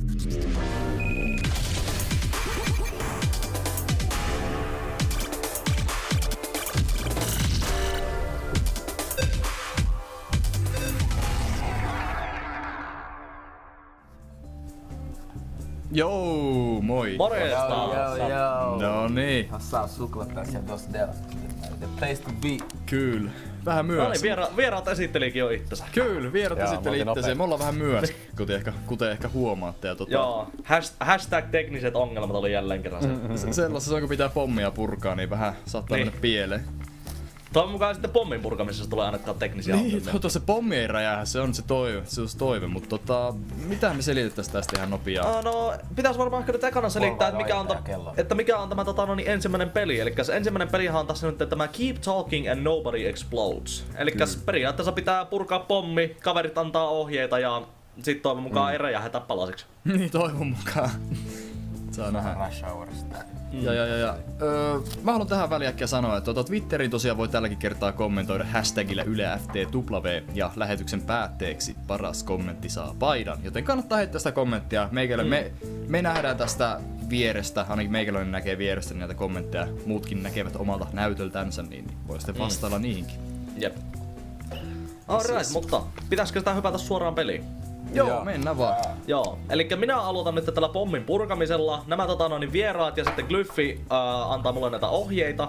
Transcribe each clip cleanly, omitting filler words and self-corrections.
Joo, moi! Morjesta! Joo. No niin. Saa suklattaa sieltä tosta Delasta. The place to be. Kyllä. Vähän No myöhässä. niin, vieraat esittelikin jo itsensä. Kyllä, vierat Jaa, esitteli me oltiin itsensä. Me ollaan vähän myöhässä, kuten ehkä huomaatte. Ja Joo, hashtag tekniset ongelmat oli jälleen kerran se. Sellaisessa kun pitää pommia purkaa, niin vähän saattaa Niin. mennä pieleen. Toivon mukaan sitten pommin purkamisessa tulee ainakaan teknisiä Niin, ongelmia. toivottavasti se pommi ei räjähä, se on se toive, mutta mitä me selitettäis tästä ihan nopeaa? No, pitäis varmaan ehkä nyt ekana selittää, että mikä on tämä ensimmäinen peli. Elikkäs ensimmäinen pelihan on tässä nyt tämä Keep Talking and Nobody Explodes. Elikkäs periaatteessa pitää purkaa pommi, kaverit antaa ohjeita ja sit toivon mukaan ei räjähätä palasiksi. Niin, toivon mukaan. Saa nähdä. Rush Hourista. Ja. Mä haluan tähän väliäkkiä sanoa, että Twitteriin tosiaan voi tälläkin kertaa kommentoida hashtagillä YleFTW ja lähetyksen päätteeksi paras kommentti saa paidan. Joten kannattaa heittää sitä kommenttia. Me nähdään tästä vierestä, ainakin meikäläinen näkee vierestä näitä kommentteja. Muutkin näkevät omalta näytöltänsä, niin voi sitten vastailla niihinkin. Jep. Alright, mutta pitäisikö sitä hypätä suoraan peliin? Joo, mennään vaan. Joo, eli minä aloitan nyt tällä pommin purkamisella. Nämä vieraat ja sitten Glyphi antaa mulle näitä ohjeita.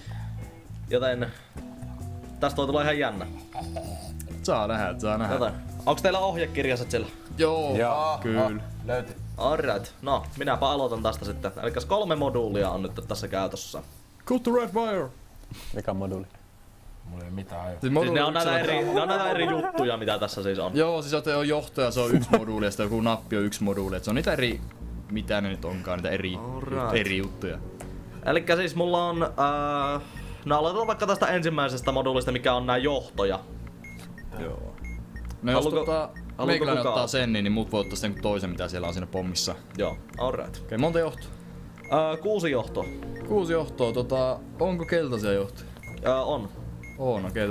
Joten tästä voi tulla ihan jännä. Saa nähdä. Joten, onks teillä ohjekirjaset siellä? Joo, kyllä. Löytyi. Alright, no minäpä aloitan tästä sitten. Eli 3 moduulia on nyt tässä käytössä. Cut to red wire! Mikä moduuli? Mulla ei oo mitään ajoa. Siis Siis ne on näitä eri juttuja, mitä tässä siis on. Joo, siis on johtaja, se on yksi moduuli ja sitten joku nappi on yksi moduuli. Et se on niitä mitä ne nyt onkaan, niitä eri juttuja. Elikkä siis mulla on... no aloitetaan vaikka tästä ensimmäisestä moduulista, mikä on nää johtoja. Joo. No jos meikäläinen kukaan? ottaa sen, niin muut voi ottaa sen toisen, mitä siellä on siinä pommissa. Joo, alright. Okei, monta johtoa? 6 johtoa. 6 johtoa, onko keltaisia johtoja? On. On, okei,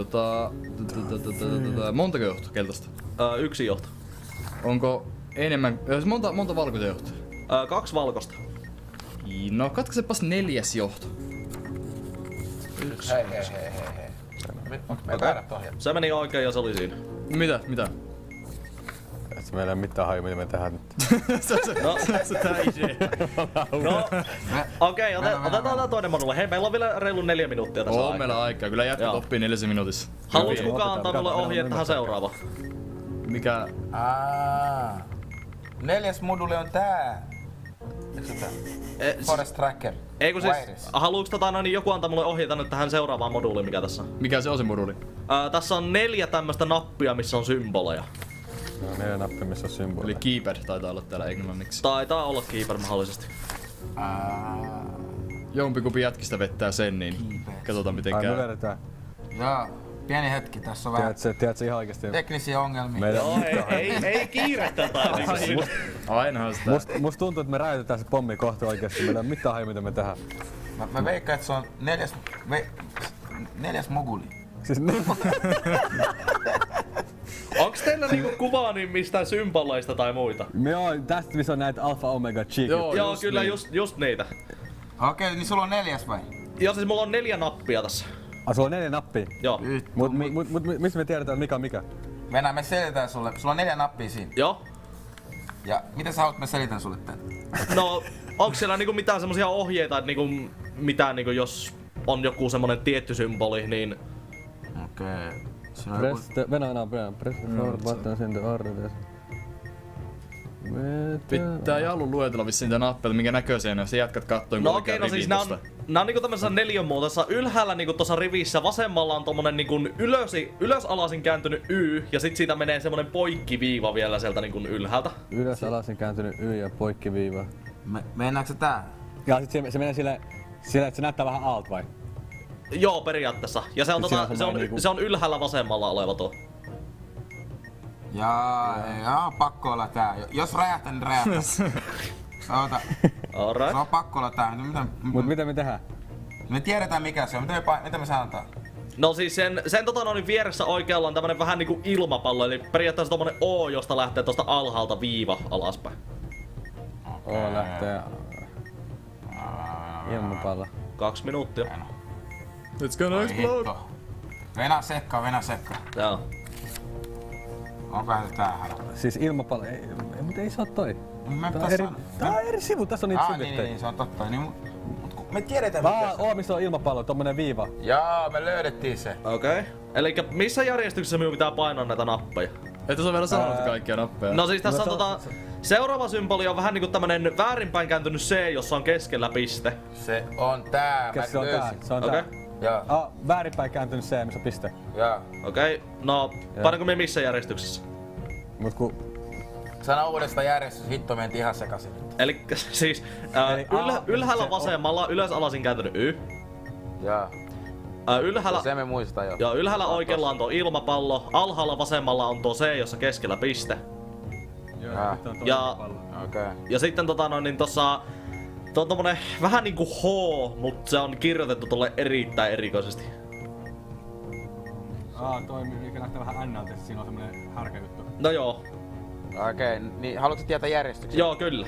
montako johtoa keltaista? 1 johto. Onko enemmän, monta valkoisia johtoja? 2 valkoista. No, katkaisepas 4. johto. Hei. Me väärät pohjat. Se meni oikein ja se oli siinä. Mitä? Et meillä ei ole mitään haju, mitä me tehdään nyt. No, okei, otetaan tää toinen moduuli. Hei, meillä on vielä reilu 4 minuuttia tässä aikaa. meillä aikaa. Kyllä jätkät oppii 4 minuutissa. Haluuks kukaan antaa mulle ohjeet tähän seuraavaan? Mikä? 4. moduli on tää. Eikö se tää? Forest Tracker. Ei kun siis, Wires. haluuks joku antaa mulle ohjeita nyt tähän seuraavaan moduuliin, mikä tässä on? Mikä se on se moduuli? Tässä on 4 tämmöstä nappia, missä on symboleja. No 4 nappia, missä on symboli. Eli keypad taitaa olla täällä englanniksi. Taitaa olla keeper mahdollisesti. Jompikumpi jätkistä vettää sen, niin katsotaan miten Ai me käy. vedetään. Joo, pieni hetki. Tässä on vähän Tiedätkö ihan oikeesti? teknisiä ongelmia. Meidän... Joo, ei kiirettä tai niinku. Ainahan sitä. Musta tuntuu, että me räjäytetään se pommi kohta oikeesti. Meillä ei ole mitään haju, mitä me tehdään. Mä veikkaan, että se on 4. moguli. Siis Onks teillä niinku kuvaa niin mistään symboleista tai muita? Joo, tästä missä on näitä alfa omega cheek. Joo, kyllä niin. just niitä. Okei, niin sulla on 4. vai? Joo, siis mulla on 4 nappia tässä. Sulla on 4 nappia. Joo. Mut missä me tiedetään mikä on mikä? Venä, me selitään sulle. Sulla on 4 nappia siinä. Joo. Ja mitä sä haluat, me selitän sulle tän? No, onks siellä niinku mitään semmosia ohjeita, että niinku mitään niinku jos on joku semmonen tietty symboli, niin... Okei. Siinä on joku... Press the forward button in the order. Pitää Jallu luetella vissiin niitä nappeja, minkä näköisiä ne on. Se jatkat kattoin, No okei, no siis nää on niinku tämmöisessä neliönmuotoisessa. Ylhäällä niinku tossa rivissä vasemmalla on tommonen niinku ylös-alasin kääntynyt Y ja sit siitä menee semmonen poikkiviiva vielä sieltä niinku ylhäältä. Ylös alasin kääntynyt Y ja poikkiviiva. Mennäänkö se tää? Ja sit se menee sille, että se näyttää vähän alt vai? Joo, periaatteessa. Ja se on, se on ylhäällä vasemmalla oleva tuo. Jaa, pakko olla tää. Jos räjähtää, niin räjähtää. Oota. Alright. Se on pakko olla tää. Mut mitä me tehdään? Me tiedetään mikä se on. Mitä me sanotaan? No siis sen vieressä oikealla on tämmönen vähän niinku ilmapallo, eli periaatteessa tommonen O, josta lähtee tosta alhaalta viiva alaspäin. O lähtee. Ilmapallo. 2 minuuttia. It's gonna explode! Venä sekka. Joo. Onkohan se täällä? Siis ilmapallo, mutta ei se oo toi. Tää on eri sivu, tässä on niitä syvyttejä. Niin, se on totta. Niin, me tiedetään missä on ilmapallo, tommonen viiva. Jaa, me löydettiin se. Okei. Elikkä missä järjestyksessä minun pitää painaa näitä nappeja? Et sä vielä sanonut kaikkia nappeja. No siis tässä on seuraava symboli on vähän niinku tämmönen väärinpäin kääntynyt C, jossa on keskellä piste. Se on tää. Kes se on tää? Se on tää. Joo. Väärinpäin kääntynyt C, missä on piste. Joo. Okei, no painanko me missä järjestyksessä? Mut ku... Sano uudestaan järjestys, hitto menti ihan sekasin nyt. Elikkä siis ylhäällä vasemmalla ylös alasin kääntynyt Y. Joo. Ylhäällä... Se me muistaa jo. Joo, ylhäällä oikealla on tuo ilmapallo, alhaalla vasemmalla on tuo C, jossa keskellä piste. Ja sitten tossa tuo on tommonen vähän niinku H, mut se on kirjoitettu tolle erittäin erikoisesti. Toi mikä näyttää vähän N:ltä, siinä on semmonen härkä juttu. No joo. Okei, niin haluatko tietää järjestyksen? Joo, kyllä.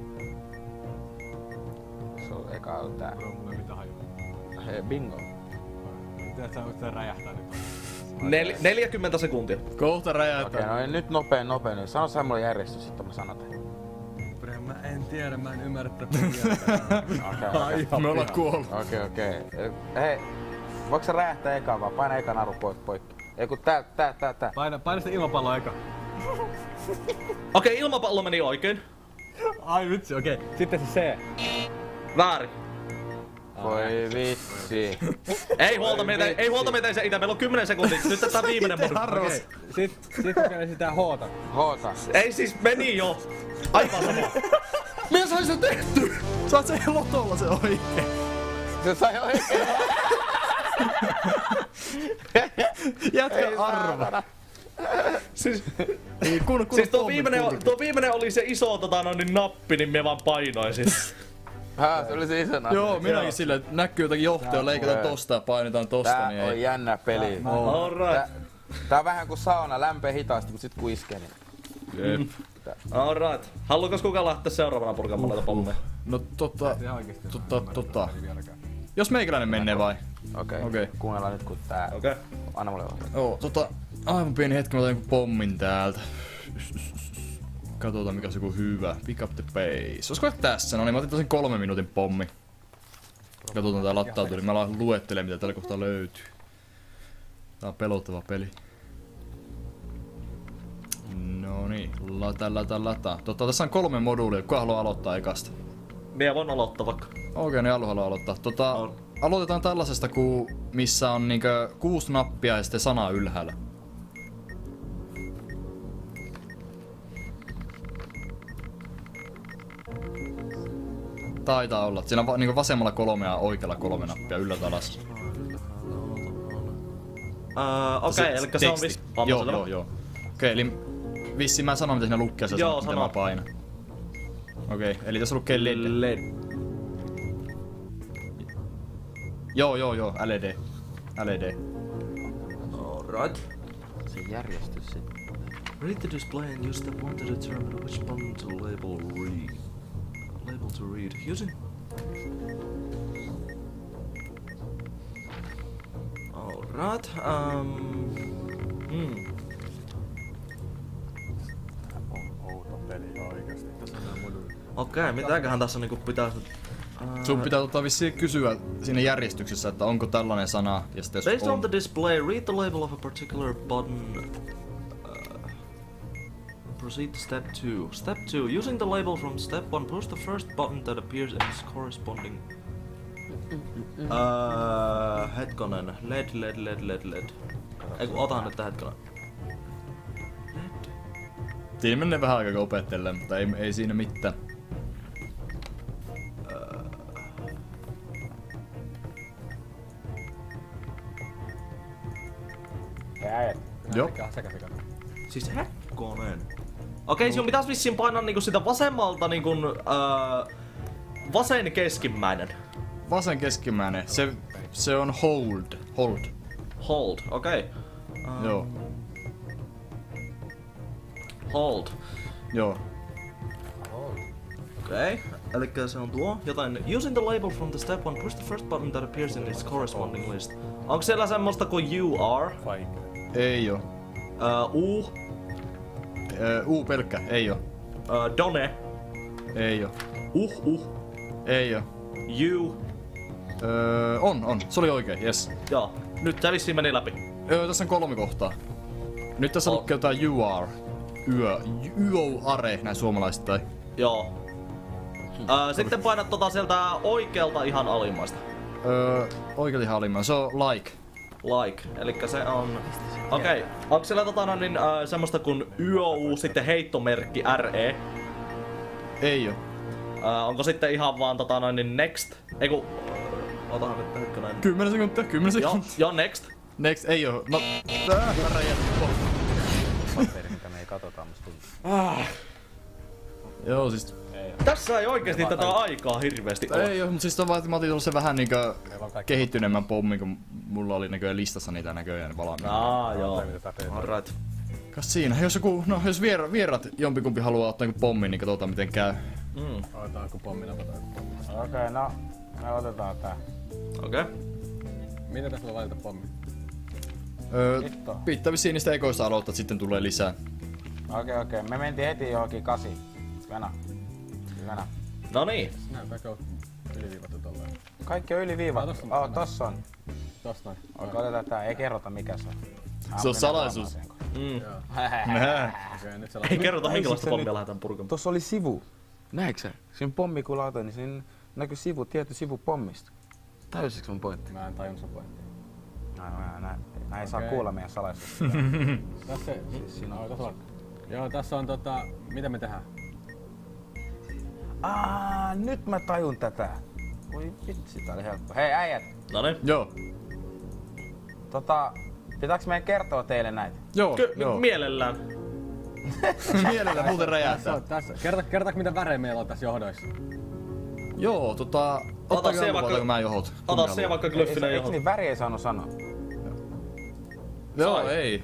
Se on eka on tää. Mulla ei mitään hajua. Bingo. Tiedät sä räjähtää nyt? 40 sekuntia. Kohta räjähtää. Okei, no nyt nopeen. Sano sä mulle järjestys, sitten mä sanon tämän. Mä en tiedä, mä en ymmärrä tätä Okei. Me ollaan kuollut. Okei. Hei, voiko sä räjähtää eka vaan? Paina eka naru poikki. Ei kun tää. Paina sitä ilmapalloa eka. Okei, ilmapallo meni oikein. Ai vitsi, okei. Sitten se C. Väärin. Voi vitsi. Ei huolta meitä se itä, meillä on 10 sekuntia. Nyt tää viimeinen modu. Okei. Sitten sitä H:ta. Ei siis meni jo. Aivan sama. Minä sain sen tehty! Saat sen lotolla se oikein. Se sai oikein. Jätkä arva. Siis tuo viimeinen oli se iso nappi, niin me vaan painoin siis. Se oli se iso nappi. Joo, minäkin silleen, että näkyy jotakin johtoa, leikataan tosta ja painetaan tosta. Tää niin on ei. jännä peli. Alright. Tää on vähän kuin sauna, lämpee hitaasti, mut sit kun iskee niin... Alright. Haluukas kukaan lähteä seuraavana purkamaan näitä pommeja? No Jos meikäläinen menee vai? Okei. Kuunnellaan nyt kun tää... Okei. Anna mulle ohjaa. Joo, aivan pieni hetki, mä otan joku pommin täältä. Katsotaan mikä on joku hyvä. Pick up the pace. Olisiko tässä? No niin, mä otin tosin 3 minuutin pommi. Katsotaan tää lattautuu, mä alan luettelemaan mitä tällä kohtaa löytyy. Tää on pelottava peli. No niin, lata. Tässä on 3 moduulia, kuka haluaa aloittaa ekasta? Minä voin aloittaa vaikka. Okei, niin haluaa aloittaa. Aloitetaan tällaisesta, missä on niinkö 6 nappia ja sitten sana ylhäällä. Taitaa olla. Siinä on niinku vasemmalla 3 ja oikealla 3 nappia ylhäältä alas. Okei, elikkä se on vissi... Joo. Okei, eli vissiin mä sanon mitä siinä lukee, mitä mä painan. Okei, eli tässä lukee LED. Joo, LED. Alright. Se järjestys sitten. Read the display and use step 1 to determine which button to label to read. Using... Alright, Outo peli oikeesti. Okei, mitäköhän tässä niinku pitäis nyt... Sun pitää vissiin kysyä siinä järjestyksessä, että onko tällainen sana ja sitten Based on the display, read the label of a particular button. Proceed to step 2. Step 2. Using the label from step 1, push the first button that appears in its corresponding... hetkonen. LED. Eiku, otahan nyt tää hetkonen. LED. Siinä menee vähän aikaa opettelemaan, mutta ei siinä mitään. Joo. Siis hetkonen. Okei, sinun pitäis vissiin painaa niinku sitä vasemmalta niinku... vasen keskimmäinen. Vasen keskimmäinen. Se on hold. Hold, okei. Joo. Hold. Joo. Okei, elikkä se on tuo. Jotain. Using the label from the step 1, push the first button that appears in its corresponding list. Onko siellä semmoista kuin you are? Ei oo. U. U pelkkä, ei oo. Done. Ei oo. Ei oo. You. On. Se oli oikein, yes. Joo. Nyt se vissiin meni läpi. Tässä on 3 kohtaa. Nyt tässä lukee jotain you are. Yö are, näin suomalaisittain. Joo. Sitten painat sieltä oikealta ihan alimmaista. Oikealta ihan alimmaista, se on like. Like, elikkä se on... Okei, onko siellä semmoista kuin YOU, sitten heittomerkki RE? Ei oo. Onko sitten ihan vaan next? Eiku... Otahan nyt hetkonen. 10 sekuntia. Joo, next. Next, ei oo. No, tää räjähti. Paperi, mitä me ei katota, musta tuntuu. Joo, siis... Tässä ei oikeesti tätä aikaa hirveesti ole. Ei oo, mut siis on vaan, että mä otin tuollaisen vähän niinkö kehittyneemmän pommin, kun mulla oli näköjään listassa niitä näköjään valmiina. Joo. Alright. Kas siinä, jos vierat jompikumpi haluaa ottaa joku pommin, niin katsotaan miten käy. Otetaanko pommi, napataan pommi. Okei, no. Me otetaan tää. Okei. Miten tässä voi valita pommi? Pitää vissiin niistä ekoista aloittaa, sitten tulee lisää. Okei. Me mentiin heti johonkin 8. Venä. No niin. Näytääkö yliviivattu tolleen? Kaikki on yliviivattu. Tossa on. Tossa noin. Otetaan tää. Ei kerrota mikä se on. Se on salaisuus. Okei, nyt se Ei kerrota minkälaista pommia lähdetään purkamaan. Tossa oli sivu. Näetkö sä? Siinä pommi kun laitoin, niin siinä näkyy tietty sivu pommista. Tajusiks mun pointti? Mä en tajunnut sun pointtia. Näin ei saa kuulla meidän salaisuutta. Tässä on. Joo, tässä on mitä me tehdään? Nyt mä tajun tätä. Voi vitsi, tää oli helppo. Hei äijät! Noniin. Joo. Pitääks meidän kertoa teille näitä? Joo. Mielellään. Mielellä muuten räjähtää. Tässä. Kertaako mitä värejä meillä on tässä johdoissa? Joo, Ota se vaikka mä johot. Ota se vaikka Glyffinen johot. Eikö niin väri ei saanut sanoa? Joo, ei.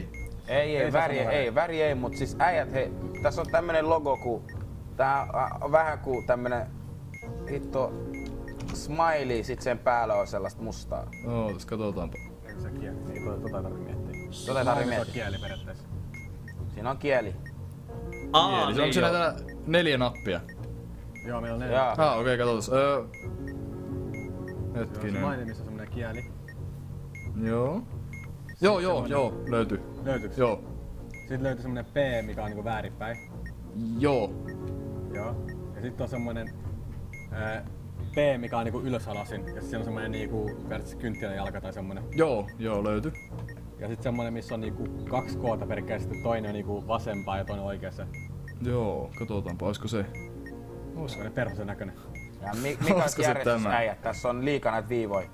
Väri ei, mut siis äijät, hei, tässä on tämmönen logo tää on vähän kuin tämmönen hitto smiley, sit sen päällä on sellaista mustaa. Joo, tässä katsotaanpa. Eikö se kieli? Ei tota tarvii miettiä. Tota ei tarvii miettiä. Se on kieli periaatteessa. Siinä on kieli. Niin, onko se näitä 4 nappia? Joo, meillä on 4. Okei, katsotaan. Hetkinen. Smiley, missä on semmonen kieli. Joo, löytyy. Löytyykö? Joo. Sitten löytyy semmonen P, mikä on niinku väärinpäin. Joo. Joo. Ja sitten on semmonen P, mikä on niinku ylösalasin. Ja siellä on semmonen niinku periaatteessa kynttiläjalka tai semmonen. Joo, löytyy. Ja sitten semmonen, missä on niinku 2 koota perkele, sitten toinen on niinku vasempaan ja toinen oikeassa. Joo, katsotaanpa, olisiko se. Olisiko ne perhosen näköinen? Ja mikä on järjestys äijät? Tässä on liikaa näitä viivoja.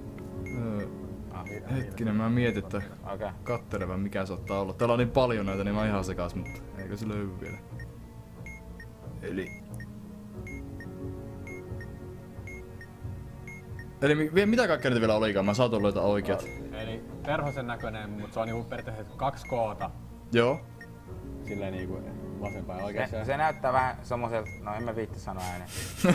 Hetkinen, mä mietin, että kattelevän mikä saattaa olla. Täällä on niin paljon näitä, niin mä oon ihan sekas, mutta eikö se löydy vielä. Eli mitä kaikkea niitä vielä olikaan? Mä saatoin löytää oikeat. Eli perhosen näköinen, mutta se on niinku periaatteessa 2 koota. Joo. Silleen niinku vasempaan ja oikeeseen. Se näyttää vähän semmoiselta, no en mä viitti sanoa ääneen.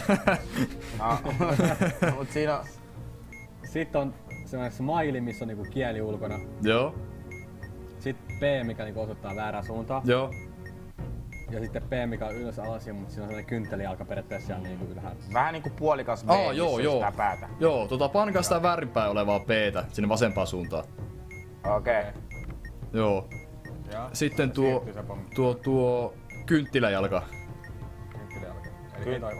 Mut siinä on... Sitten on semmoinen smiley, missä on niinku kieli ulkona. Joo. Sitten P, mikä niinku osoittaa väärää suuntaan. Joo. Ja sitten P, mikä on ylös alasin, mutta siinä on sellainen kynttelijalka periaatteessa siellä niinku ylhäällä. Vähän niinku puolikas B, joo. päätä. Joo, pankaa sitä väärinpäin olevaa P:tä sinne vasempaan suuntaan. Okei. Joo. Ja sitten tuo kynttiläjalka. Kynttiläjalka. Eli toi.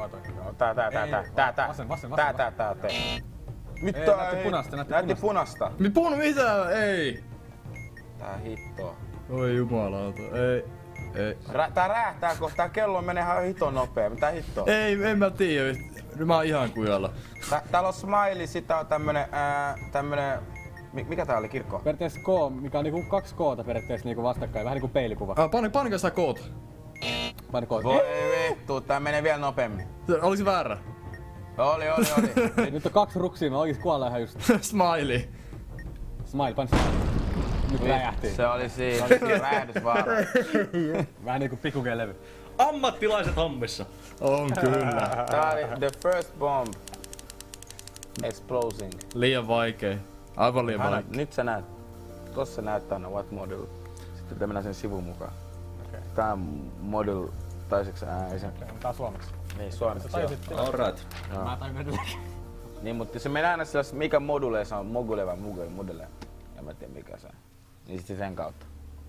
Tää. Mitä? Näytti punasta. Mitä? Ei. Tää hittoa. Oi jumalauta, ei. Tää räjähtää kohta, kello menee ihan hiton nopea. Mitä hittoa? Ei, en mä tiedä. Mä oon ihan kujalla. Täällä on smiley, sitä on tämmönen... Mikä tää oli, kirkko? Periaatteessa K, mikä on niinku 2 koota periaatteessa niinku vastakkain, vähän niinku peilikuva. Panika sitä koota. Paina koota. Voi vittu, tää menee vielä nopeammin. Oliko se väärä? Oli. Nyt on 2 ruksia, mä oikeesti kuollaan ihan just. Smiley. Smile, paina smile. Nyt räjähti. Se oli siinä, räjähdysvaara. Vähän niinku pikkukelevy. ammattilaiset hommissa. On kyllä. Tää oli the first bomb exploding. Liian vaikea. Aivan liian Anna, vaikea. nyt sä näet. Tossa näyttää aina what module. Sitten mennään sen sivun mukaan. Okei. Tää on module. Taiseksä ei se. Tää on suomeksi. Niin suomeksi. Alright. Mä tajun edelleen. Niin, mutta se menee aina sellaista, mikä module se on, mogule vai module. En mä tiedä mikä se on. Niin sitten sen kautta.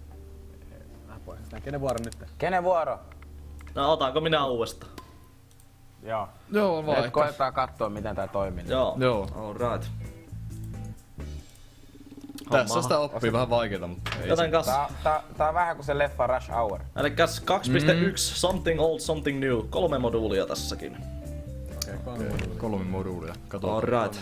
Kenen vuoro nyt? Kenen vuoro? No otanko minä uudestaan? Joo. Joo, Nyt vaikka. koetaan katsoa miten tää toimii. Joo. Joo. Alright. Tässä sitä oppii vähän vaikeeta, mutta ei se. Jotenkas. Tää on vähän kuin se leffa Rush Hour. Elikkäs 2.1 Something Old Something New. 3 moduulia tässäkin. Okei, 3 moduulia. Katsotaan. Alright.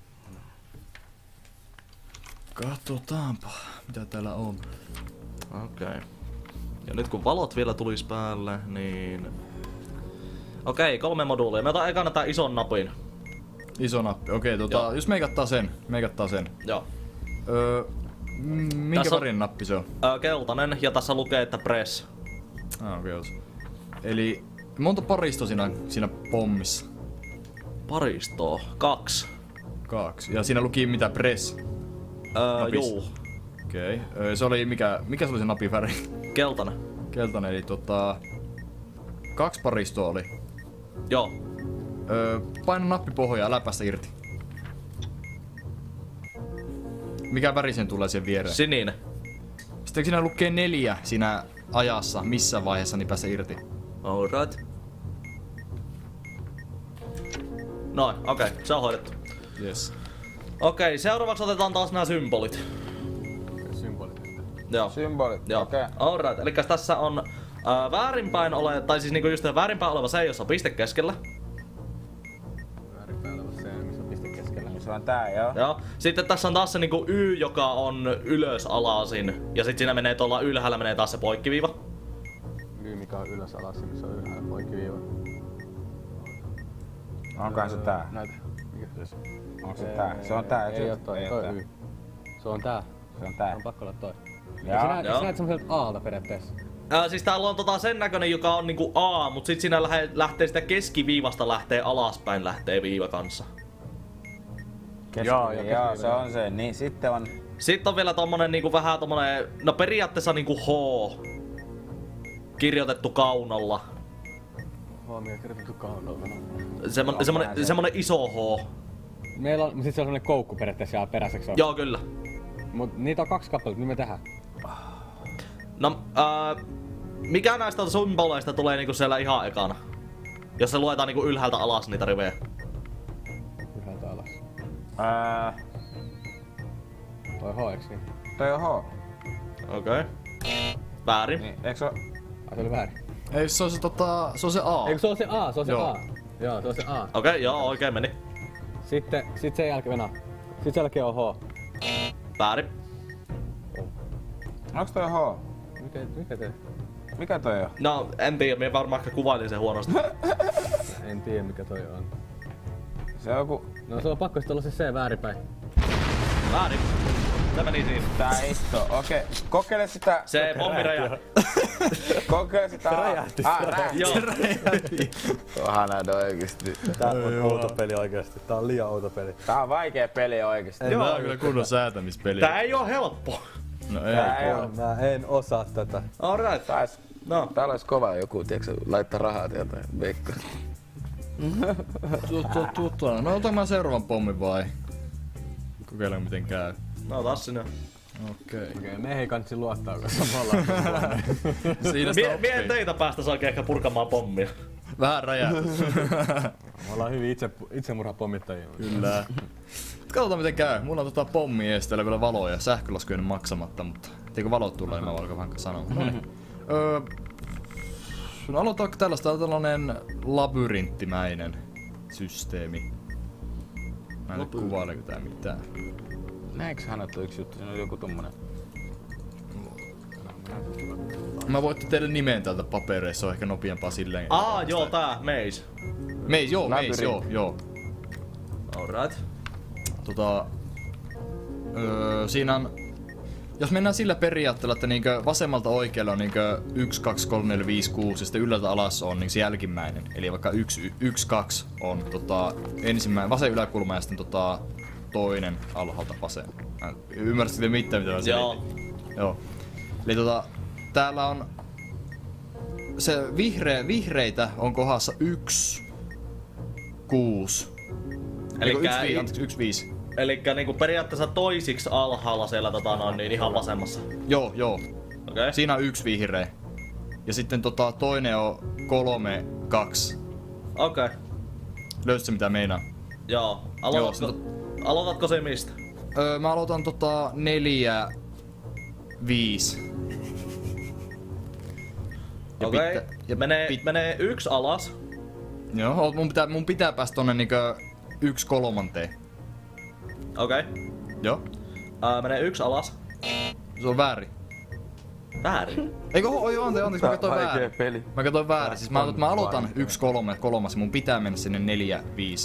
Katsotaanpa, mitä täällä on. Okei. Ja nyt kun valot vielä tulis päälle, niin... Okei, 3 moduulia. Me otan ekana tän ison napin. Iso nappi. Okei, Joo. jos meikattaa sen. Joo. Minkä Tässä on- värin nappi se on? Keltainen ja tässä lukee, että press. Okei. Eli monta paristoa siinä pommissa? Paristoa. 2. 2. Ja siinä luki mitä press? Napis. Juu. Okei. Se oli mikä se oli se napin väri? Keltainen. Keltainen, eli 2 paristoa oli. Joo. Paina nappi pohjaa, älä päästä irti. Mikä väri sen tulee siihen viereen? Sininen. Sitten siinä lukee 4 siinä ajassa, missä vaiheessa niin päästä irti. Alright. Noin, okei, se on hoidettu. Yes. Okei, seuraavaksi otetaan taas nämä symbolit. Symbolit. Joo. Symbolit. Joo. Okei. Alright, elikkäs tässä on väärinpäin tai siis niinku just väärinpäin oleva se, jossa on piste keskellä. Väärinpäällä on se, missä on piste keskellä. Se on tää, joo. Joo. Sitten tässä on taas se niinku Y, joka on ylös alasin. Ja sit siinä menee tuolla ylhäällä menee taas se poikkiviiva. Mikä on ylös alas, missä on ylhäällä poikkiviiva. Onkohan se tää? Näytä. Mikä se on? Onko se tää? Se on tää. Ei oo toi, toi Y. Se on tää. Se on tää. On pakko olla toi. Jaa. Joo. Sä näet semmoselta Aalta periaatteessa. Siis täällä on sen näköinen, joka on niinku A, mut sit siinä lähtee sitä keskiviivasta lähtee alaspäin lähtee viiva kanssa. Joo, se on se. Niin sitten on... Sitten on vielä tommonen niinku vähän tommonen, no periaatteessa niinku H. Kirjoitettu kaunalla. Huomioon kirjoitettu kaunalla. Semmonen iso H. Meillä on, sit se on semmonen koukku periaatteessa siellä peräiseksi on. Joo, kyllä. Mut niitä on 2 kappaletta, niin me tehdään. No, mikä näistä symboleista tulee niinku siellä ihan ekana? Jos se luetaan niinku ylhäältä alas niitä rivejä. Ylhäältä alas. Toi H, eiks niin? Toi on H. Okei. Väärin. Niin, eiks se oo... Ai se oli väärin. Ei, se on se A. Eikö se oo se A? Se on se Joo. A. Joo, se on se A. Okei, joo, oikein meni. Sitten sen jälkeen venää. Sitten sen jälkeen on H. Väärin. Onks toi H? Mikä te? Mikä toi on? No, en tiedä, minä varmaan ehkä kuvailin sen huonosti. En tiedä mikä toi on. Se on joku... No se on pakko sit olla se C väärinpäin. Väärin. Se meni siinä. Tää hitto. Okei. Kokeile sitä... Se pommi räjähti. Kokeile sitä... Se räjähti. Joo. Onhan näitä oikeesti. Tää on outo peli oikeesti. Tää on liian outo peli. Tää on vaikea peli oikeesti. Tää on kyllä kunnon säätämispeli. Tää ei oo helppo. No ei. Tää ei oo. Mä en osaa tätä. Alright. No. Täällä olisi kova joku, tiiäksä, laittaa rahaa jotain. Veikka. No otan mä seuraavan pommin vai? Kokeillaan miten käy. No taas sinne. Okei. Okei, me ei kansi luottaa, koska me ollaan Siinä sitä Mie en oppii. teitä päästä oikein ehkä purkamaan pommia. Vähän räjähdys. Me ollaan hyvin itsemurhapommittajia. Kyllä. Katsotaan miten käy. Mulla on pommi esteellä vielä valoja. Sähkölasku ei maksamatta, mutta kun valot tulee, niin mä alkan vähän sanoa. Noniin. No aloitaanko tällainen labyrinttimäinen systeemi? Mä en nyt kuvaileeko tää mitään. Näenkö hän, että yksi juttu? Siinä on joku tommonen. Mä voitte teille nimen täältä papereissa, se on ehkä nopeampaa silleen. Joo, tää, Maze. Maze, joo. Alright. Siinä on jos mennään sillä periaatteella, että niinkö vasemmalta oikealle on niinkö 1, 2, 3, 4, 5, 6 ja sitten ylhäältä alas on niin se jälkimmäinen. Eli vaikka 1, 2 on ensimmäinen vasen yläkulma ja sitten toinen alhaalta vasen. Ymmärsitkö mitään mitä mä selitin? Joo. Eli täällä on se vihreitä on kohdassa 1, 6. Elikkä 1, 5. Elikkä niinku periaatteessa toisiksi alhaalla siellä niin ihan vasemmassa. Joo. Okay. Siinä on 1 vihreä. Ja sitten toinen on 3, 2. Okei. Löysitkö mitä meinaa? Joo. Aloitatko se mistä? Mä aloitan 4, 5. Okei. Menee 1 alas. Joo, mun pitää päästä tonne niinkö 1/3. Okei. Joo. Menee 1 alas. Se on väärin. Väärin? Eikö anteeksi, mä katsoin väärin. Peli. Mä katsoin väärin. Siis mä aloitan 1/3, mun pitää mennä sinne 4, 5.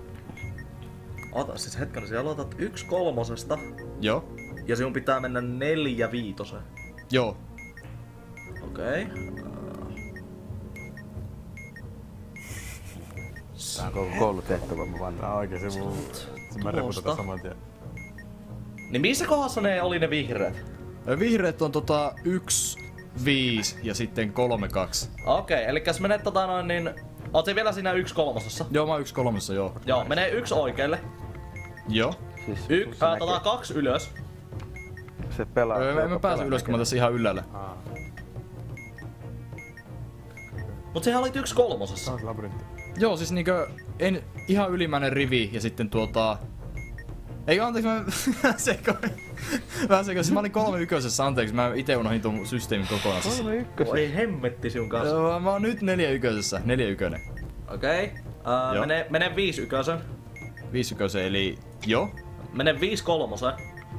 Ota siis hetken, sä aloitat 1/3. Joo. Ja sinun pitää mennä 4, 5. Joo. Okei. Tää on koko koulutehtävä, mä vannan. Tää on oikein se mun... Mä reputan saman tien. Niin missä kohdassa ne oli ne vihreät? Vihreät on 1, 5 ja sitten 3, 2. Okei, elikkäs menet niin... Oot se vielä siinä 1/3? Joo, mä oon 1/3, joo. Joo, menee 1 oikealle. Joo. Siis, 2 ylös. Se pelaa. Mä pääsen ylös, kun mä tässä ihan yllällä. Mut sehän olit 1/3. Tää on se labyrintti. Joo, siis niinkö ihan ylimmäinen rivi ja sitten Ei anteeksi, mä sekoin. Siis mä olin 3 ykkösessä, anteeksi, mä ite unohdin tuon systeemin kokonaan. Oi hemmetti sinun kanssa. Joo, mä oon nyt 4 ykkösessä, 4 ykkönen. Okei. Mene 5 ykkösen. 5 ykkösen, eli joo. Mene 5/3.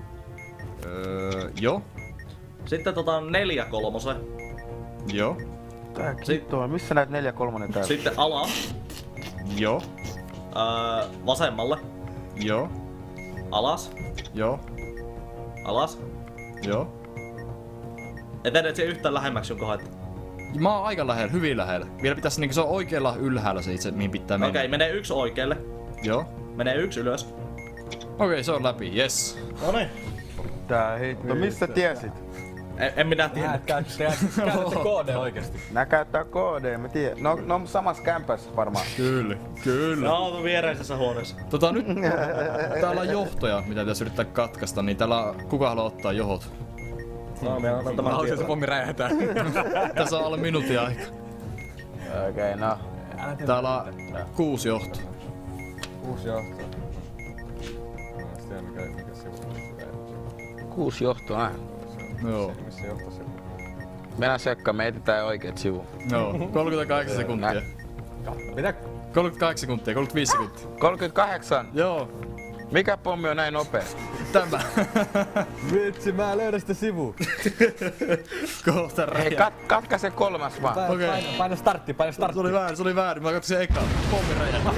Joo. Sitten 4/3. Joo. Tää kittoa, missä näet 4/3 täällä? Sitten alas. Joo. Vasemmalle. Joo. Alas. Joo. Alas. Joo. Etenet se yhtään lähemmäksi sun kohdat. Mä oon aika lähellä, hyvin lähellä. Vielä pitäisi se on oikealla ylhäällä se itse, mihin pitää mennä. Okei, menee 1 oikealle. Joo. Menee 1 ylös. Okei, se on läpi, yes. Noniin. Tää hitto, mistä tiesit? En minä tiedä. Käytätte KD oikeesti. Nää käyttää koodeja, mä tiedän. No on samassa kämpässä varmaan. Kyllä. No, viereisessä huoneessa. Nyt täällä on johtoja, mitä pitäisi yrittää katkaista, niin täällä kuka haluaa ottaa johot? No, minä otan tämän Haluaisin se tietoa. pommi räjähtää. Tässä on alle minuutin aika. Okei, no. Täällä on 6 johtoa. 6 johtoa. Mä en tiedä mikä sivu. 6 johtoa, Joo. Missä johto se? Mennään sekkaan, me etsitään oikeet sivu. Joo. 38 sekuntia. Mitä? 38 sekuntia, 35 sekuntia. 38. Joo. Mikä pommi on näin nopea? Tämä. Vitsi, mä löydän sitä sivua. Kohta Hei, räjää. katkaise 3 vaan. Okei. Paina startti. Se oli väärin. Mä katsoin sen ekaan. Pommi räjää.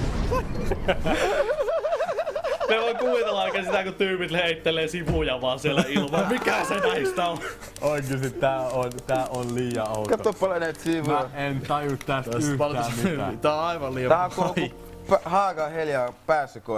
Me voi kuvitella oikein sitä, kun tyypit heittelee sivuja vaan siellä ilman. Mikä se näistä on? Oikeesti tää on liian outo. Katso paljon näitä sivuja. Mä en taju tästä yhtään mitään. Tää on aivan liian Tää on kuin Haagan Helia pääsykoe.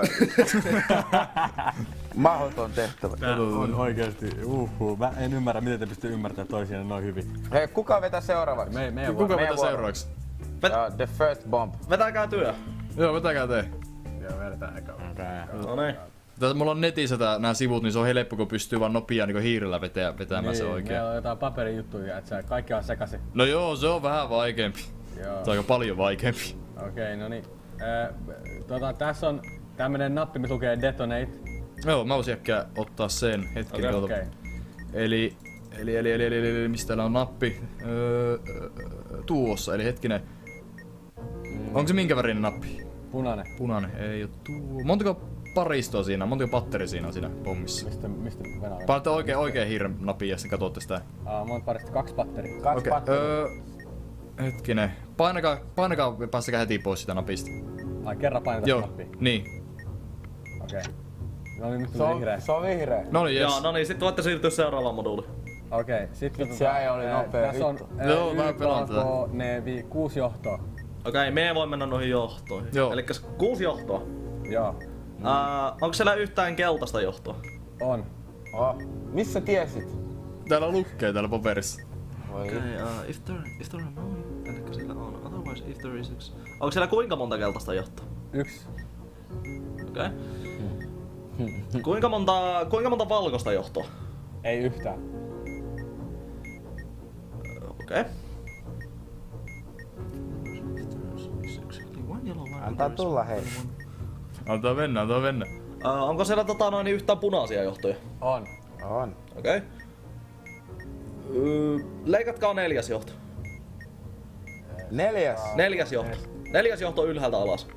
Mahdoton tehtävä. Tää on oikeesti Mä en ymmärrä, miten te pystyy ymmärtämään toisiaan noin hyvin. Hei, kuka vetää seuraavaksi? Kuka vetää vuoro. seuraavaksi? The first bomb. Vetäkää työ. Joo, vetäkää te. Joo, vedetään eka. Noniin. Mulla on netissä nää sivut, niin se on helppo, kun pystyy vaan nopeaa niin hiirellä vetämään se oikein. Meillä on jotain paperijuttuja, että kaikki on sekaisin. No joo, se on vähän vaikeampi. Joo. Se on aika paljon vaikeampi. Okei, no niin. Tässä on tämmönen nappi, missä lukee detonate. Joo, mä voisin ehkä ottaa sen hetken. Okei. Eli mistä täällä on nappi? Tuossa, eli hetkinen. Onko se minkä värinen nappi? Punainen, ei oo tuo. Montako paristoa siinä, montako patteri siinä on siinä pommissa? Mistä venäläinen? Painatte oikein hiiren napin ja sitten katsotte sitä. Monta parista? 2 patteria. 2 patteria. Hetkinen. Painakaa ja päästäkää heti pois sitä napista. Ai kerran painetaan Joo, nappia. niin. Okei. No niin, nyt Se tuli on, vihreä. se on vihreä. No niin, Joo, jes. no niin, sit voitte siirtyä seuraavaan moduuliin. Okei, sitten Vitsi, äijä oli nopea, tässä on vittu. Joo, mä pelaan tätä. ne 6 johtoa. Okei, me voi mennä noihin johtoihin. Joo. Elikkäs 6 johtoa. Joo, Onko siellä yhtään keltaista johtoa? on. Oh. Missä tiesit? Täällä lukee täällä paperissa. Voi. Okei, if there are no... Elikkä siellä on. Otherwise if there is... Onko siellä kuinka monta keltaista johtoa? 1. Okei. Kuinka monta valkoista johtoa? Ei yhtään. Okei. Antaa tulla hei. Antaa mennä, antaa mennä. Onko siellä yhtään punaisia johtoja? On. On. Okei. Leikatkaa 4. johto. 4. 4. johto. 4. johto ylhäältä alas.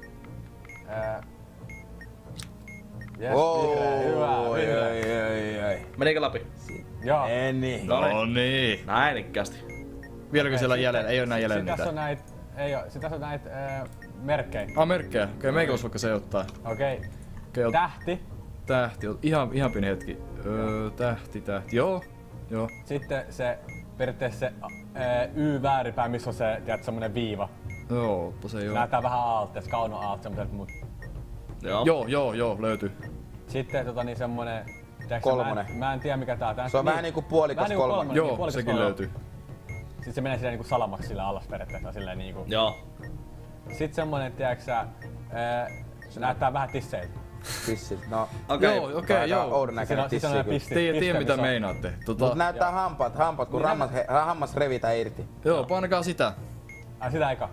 Yes, vihreä, hyvä, vihreä. Ei. Menikö läpi? Joo. Eni. No niin. Näinikkästi. Vieläkö siellä on jäljellä? Ei oo enää jäljellä Sitten tässä on mitään. näitä, ei oo, sit tässä on näitä merkkejä. Merkkejä. Okei, meikä vois vaikka se ottaa. Okei. Okei, Tähti. tähti. Ihan pieni hetki. Tähti. Joo. Sitten se periaatteessa se Y väärinpäin, missä on se, tiedät, semmonen viiva. Joo, se joo. Näyttää vähän aalteet, kauno aalt semmoset, mut. Joo, löytyy. Sitten niin semmonen, tiedätkö, Kolmonen. mä en tiedä mikä tää on. Se on vähän niinku puolikas Vähän niinku kolmonen. Joo, puolikas sekin kolmonen. löytyy. Sitten se menee silleen niinku salamaksi sillä alas periaatteessa silleen niinku. Joo. Sitten semmonen, tiedätkö se näyttää vähän tisseiltä. Pissit. No. Okei. Joo, okei, joo. Oudon näköinen tissi. Tiedä mitä meinaatte. Mut näyttää hampaat kun hammas revitään irti. Joo, painakaa sitä. Ai sitä eka.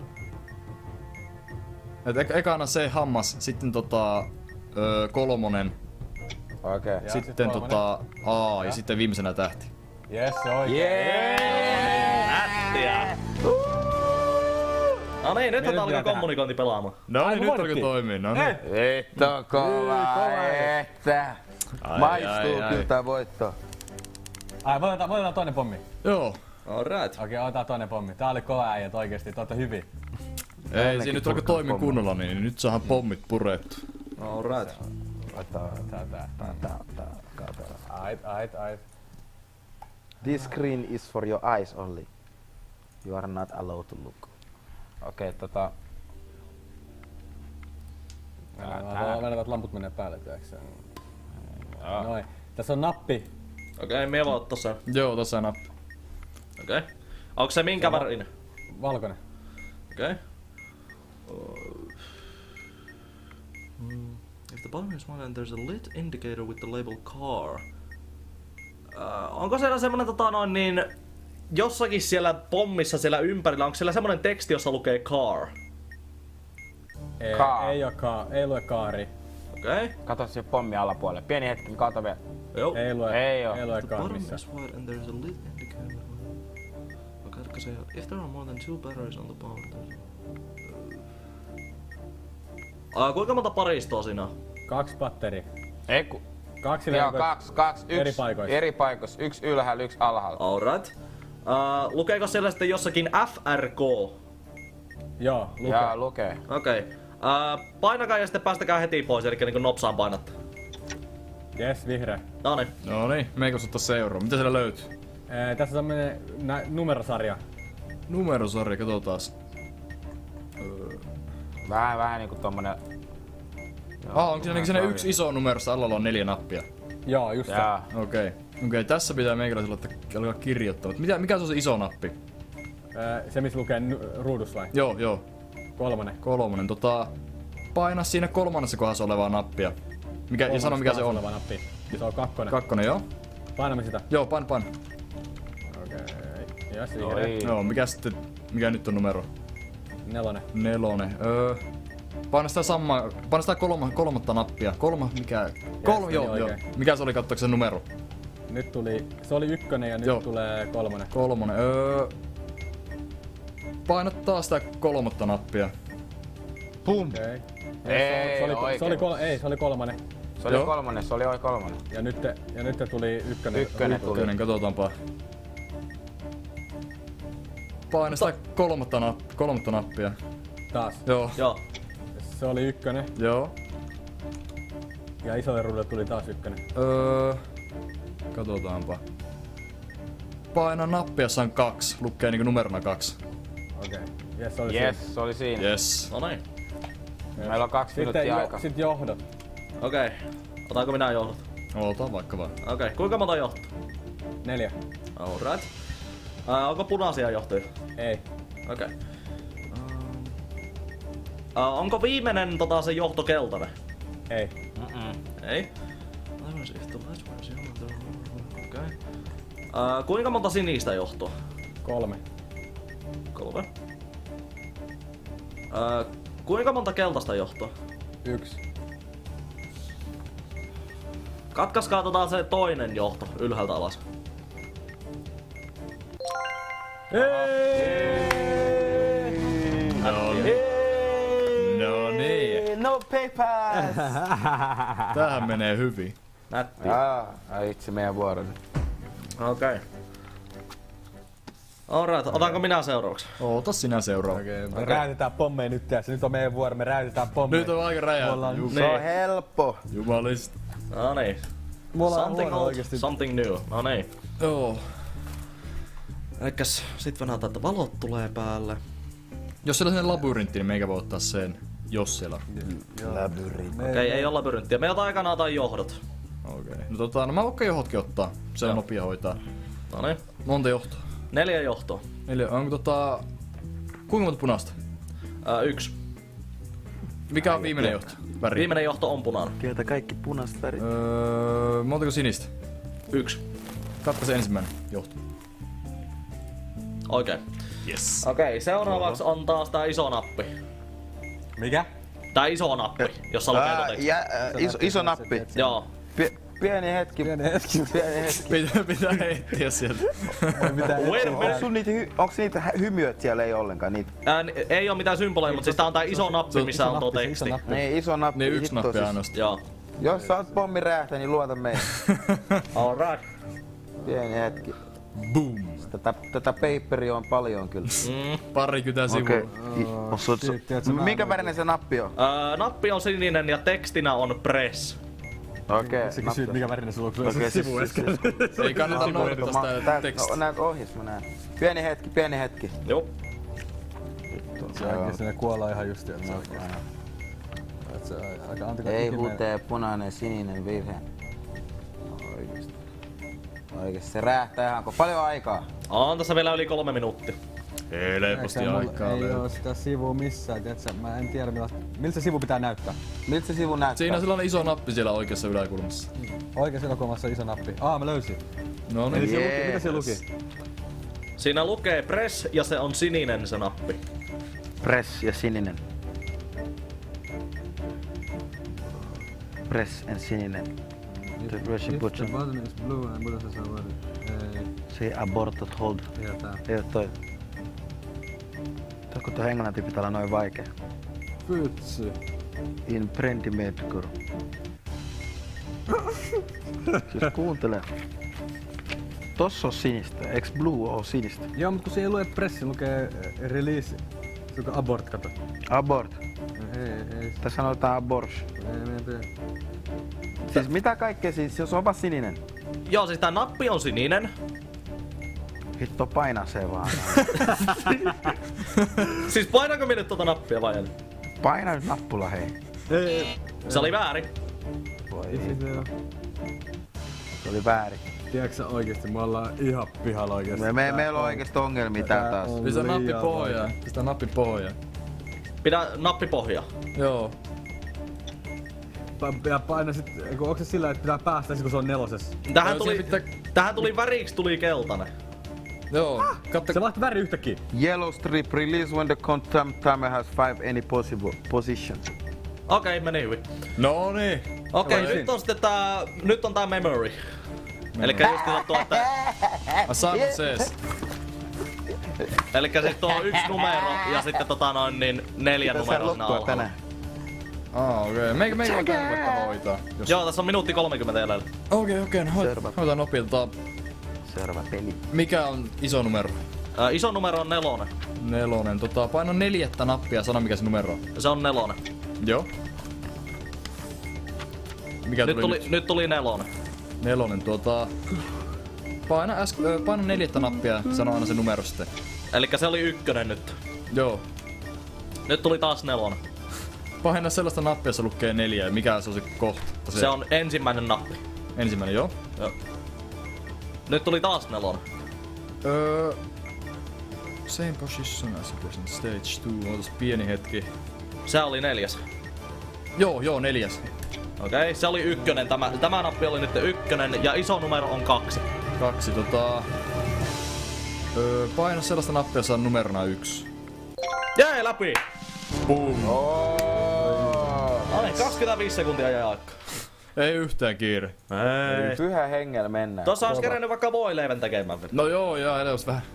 Et ekana se hammas, sitten kolmonen, Okei. Ja sitten sit kolmonen. A ja sitten viimeisenä tähti. Jes, se oikein. Jee! Nättiä. No niin, nyt Meidän alkaa pitää kommunikointi pelaamaan. No niin, nyt alkoi voitettiin. toimii. No niin. Vittu kova, että. Maistuu ai. kyllä tää voitto. Ai, voitetaan toinen pommi. Joo. Alright. Okei, otetaan toinen pommi. Tää oli kova äijät oikeesti, te ootte hyvin. Ei, siinä nyt alkoi toimia kunnolla, niin nyt saadaan pommit purettu. Alright. Ait. This screen is for your eyes only. You are not allowed to look. Okei, Mennään, että lamput menee päälle, tiiäksä. Noin. Tässä on nappi. Okei, me voi ottaa sen. Joo, tossa on nappi. Okei. Onko se minkä värinen? Valkoinen. Okei. If the button is one, there's a lit indicator with the label car. Onko siellä semmonen jossakin siellä pommissa siellä ympärillä, onko siellä semmonen teksti, jossa lukee car? Kaa. Ei lue kaari. Okei. Kato se pommi alapuolelle. Pieni hetki, kato vielä. Joo. Ei lue Ei oo. The kaari bottom missään. is white and there's a lit indicator. Okei, elikkä se if there are more than 2 batteries on the bomb. Kuinka monta paristoa siinä on? 2 batteri. Ei ku... 2 Joo, levyä. kaksi. Eri paikoissa. Eri paikoissa. Yksi ylhäällä, yksi alhaalla. Alright. Lukeeko siellä sitten jossakin FRK? Joo, lukee. Jaa, lukee. Okei. Painakaa ja sitten päästäkää heti pois, eli niinku nopsaan painatte. Jes, vihreä. Noniin. No niin, meikä ottaa seuraa. Mitä siellä löytyy? Tässä on tämmönen numerosarja. Numerosarja, katsotaas. Vähän niinku tommonen... Onko siinä yksi iso numerossa, alalla on 4 nappia? Joo, just se. Jaa. Okei, tässä pitää meikäläisellä alkaa kirjoittaa. Mikä se on se iso nappi? Se missä lukee ruudussa vai? Joo. Kolmonen. Paina siinä kolmannessa kohdassa olevaa nappia. Ja sano mikä se on. Oleva nappi. Se on 2. Kakkonen, joo. Painamme sitä. Joo, pain. Okei. Jes, Oi. vihreä. Joo, mikä nyt on numero? 4. 4. Paina sitä kolmatta nappia. Joo. Mikä se oli, katsoiko se numero? Nyt tuli, se oli 1 ja nyt tulee 3. 3. Paina taas sitä kolmatta nappia. Pum! Okei. Ei, Se oli 3. oikein. Se oli 3. Se oli Joo. kolmonen, se oli oi kolmonen. Ja nyt tuli 1. Ykkönen tuli. Ykkönen, katsotaanpa. Paina sitä kolmatta nappia. Taas. Joo. Joo. Se oli 1. Joo. Ja isolle ruudulle tuli taas 1. Katsotaanpa. Paina nappia, jossa on 2. Lukee niinku numerona 2. Okei. Jes, se oli Yes, se oli siinä. Yes. No niin. Meillä on 2 minuuttia aikaa. Sit johdot. Okei. Otanko minä johdot? Ota vaikka vaan. Okei. Kuinka monta johtoa? 4. Alright. Onko punaisia johtoja? Ei. Okei. Onko viimeinen se johto keltainen? Ei. Ei. Okei. Kuinka monta sinistä johtoa? 3. 3. Kuinka monta keltaista johtoa? 1. Katkaskaa se toinen johto ylhäältä alas. No niin. No papers! Tämähän menee hyvin. Nätti. Ai itse meidän vuoro nyt. Okei. Alright, otanko minä seuraavaksi? Ota sinä seuraava. Me räjäytetään pommeja nyt tässä. Nyt on meidän vuoro, me räjäytetään pommeja. Nyt on aika räjäyttää. Se on helppo. Jumalista. No niin. Something old, something new. No niin. Joo. Elikkäs sit venätään, että valot tulee päälle. Jos siellä on sellainen labyrintti, niin meikä voi ottaa sen, jos siellä on. Labyrintti. Okei, ei ole labyrinttiä. Me otan aikanaan tai johdot. Okei. No mä voin johdotkin ottaa. Se on nopea hoitaa. No niin. Monta johtoa? 4 johtoa. 4. Onko kuinka monta punaista? 1. Mikä on viimeinen johto? Väri. Viimeinen johto on punainen. Kieltä kaikki punaiset värit. Montako sinistä? 1. Katkaise ensimmäinen johto. Oikein. Yes. Okei, seuraavaksi on taas tää iso nappi. Mikä? Tää iso nappi, jossa lukee teksti. Iso nappi. Joo. Pieni hetki. Pitää etsiä sieltä. Onks niitä hymyöt siellä ei ollenkaan? Niitä. Ei oo mitään symboleja, mutta siis tää on tää iso nappi, missä on tuo teksti. Niin, iso nappi. Niin yksi nappi ainoastaan. Joo. Jos sä oot pommi räjähtä, niin luota meihin. Alright. Pieni hetki. Boom. Tätä paperia on paljon kyllä. Parikymmentä sivua. Minkä värinen se nappi on? Nappi on sininen ja tekstinä on press. Okei. Sä kysyit mikä värinen sulla on, Okei, sivu äsken. Ei kannata noudattaa sitä tekstiä. Näet ohjes, mä näen. Pieni hetki. Joo. Se oikeesti ne kuollaan ihan just siellä. Ei hutee, punainen, sininen, virhe. Oikeesti se räjähtää ihan paljon aikaa. On tässä vielä yli 3 minuuttia. Helposti aikaa. Ei oo sitä sivua missään, tiiätsä? Mä en tiedä miltä se sivu pitää näyttää. Miltä se sivu näyttää? Siinä on sellainen iso nappi siellä oikeassa yläkulmassa. Oikeassa yläkulmassa iso nappi. Mä löysin. No Eli niin. mitä se luki? Siinä lukee press ja se on sininen se nappi. Press ja sininen. Press and sininen. The Russian button. button is blue and mitä se saa varin? Se aborted hold. Ei oo toi. Kun tuo englanti pitää olla noin vaikea. Pytsy. In Prendimetkor. Siis kuuntele. Tossa on sinistä. Eiks blue oo sinistä? Joo, mut kun se ei lue pressi, lukee release. Se on abort, kato. Abort. Ei. Tässä sanotaan abortion. Ei. Siis mitä kaikkea siis, jos on vaan sininen? Joo, siis tää nappi on sininen. Hitto paina se vaan. Siis painanko minä tuota nappia vai en? Paina nyt nappula hei. Se oli väärin. Se oli väärin. Tiedätkö oikeesti, me ollaan ihan pihalla oikeesti. Meillä on oikeesti ongelmia täällä taas. Pistä nappi pohjaan. Pistä nappi pohjaan. Pidä nappi pohjaa. Joo. Ja paina sit, onko se sillä, että pitää päästä kun se on 4. Tähän tuli väriksi tuli keltainen. Joo. Se vaihti väri yhtäkkiä. Yellow strip release when the content timer has 5 any possible position. Okei, meni hyvin. No niin. Okei, nyt on tää memory. Elikkä just tuo, että... Simon Says. Elikkä sit tuo on 1 numero ja sitten 4 numeroa siinä alhaalla. Okei. Meikä on tää hoitaa. Joo, tässä on minuutti 30 jäljellä. Okei, hoitaan nopeilta. Seuraava peli. Mikä on iso numero? Iso numero on 4. 4. Paino 4 nappia, sano mikä se numero on. Se on 4. Joo. Mikä tuli nyt? Nyt tuli 4. 4, paina 4 nappia ja sano aina se numero sitten. Elikkä se oli 1 nyt. Joo. Nyt tuli taas 4. Paina sellaista nappia, jossa lukee 4 ja mikä se on se kohta? Se on ensimmäinen nappi. Ensimmäinen, joo. Nyt tuli taas 4. Same position as it was in stage 2. Ootas pieni hetki. Se oli 4. Joo, 4. Okei, se oli 1. Tämä nappi oli nyt 1 ja iso numero on 2. 2, paina sellaista nappia, jossa on numerona 1. Jee, läpi! Boom! No niin, 25 sekuntia jäi aikaa. Ei yhtään kiire. Ei. Pyhä hengellä mennään. Tossa ois kerennyt vaikka voileivän tekemään. No joo, edes vähän.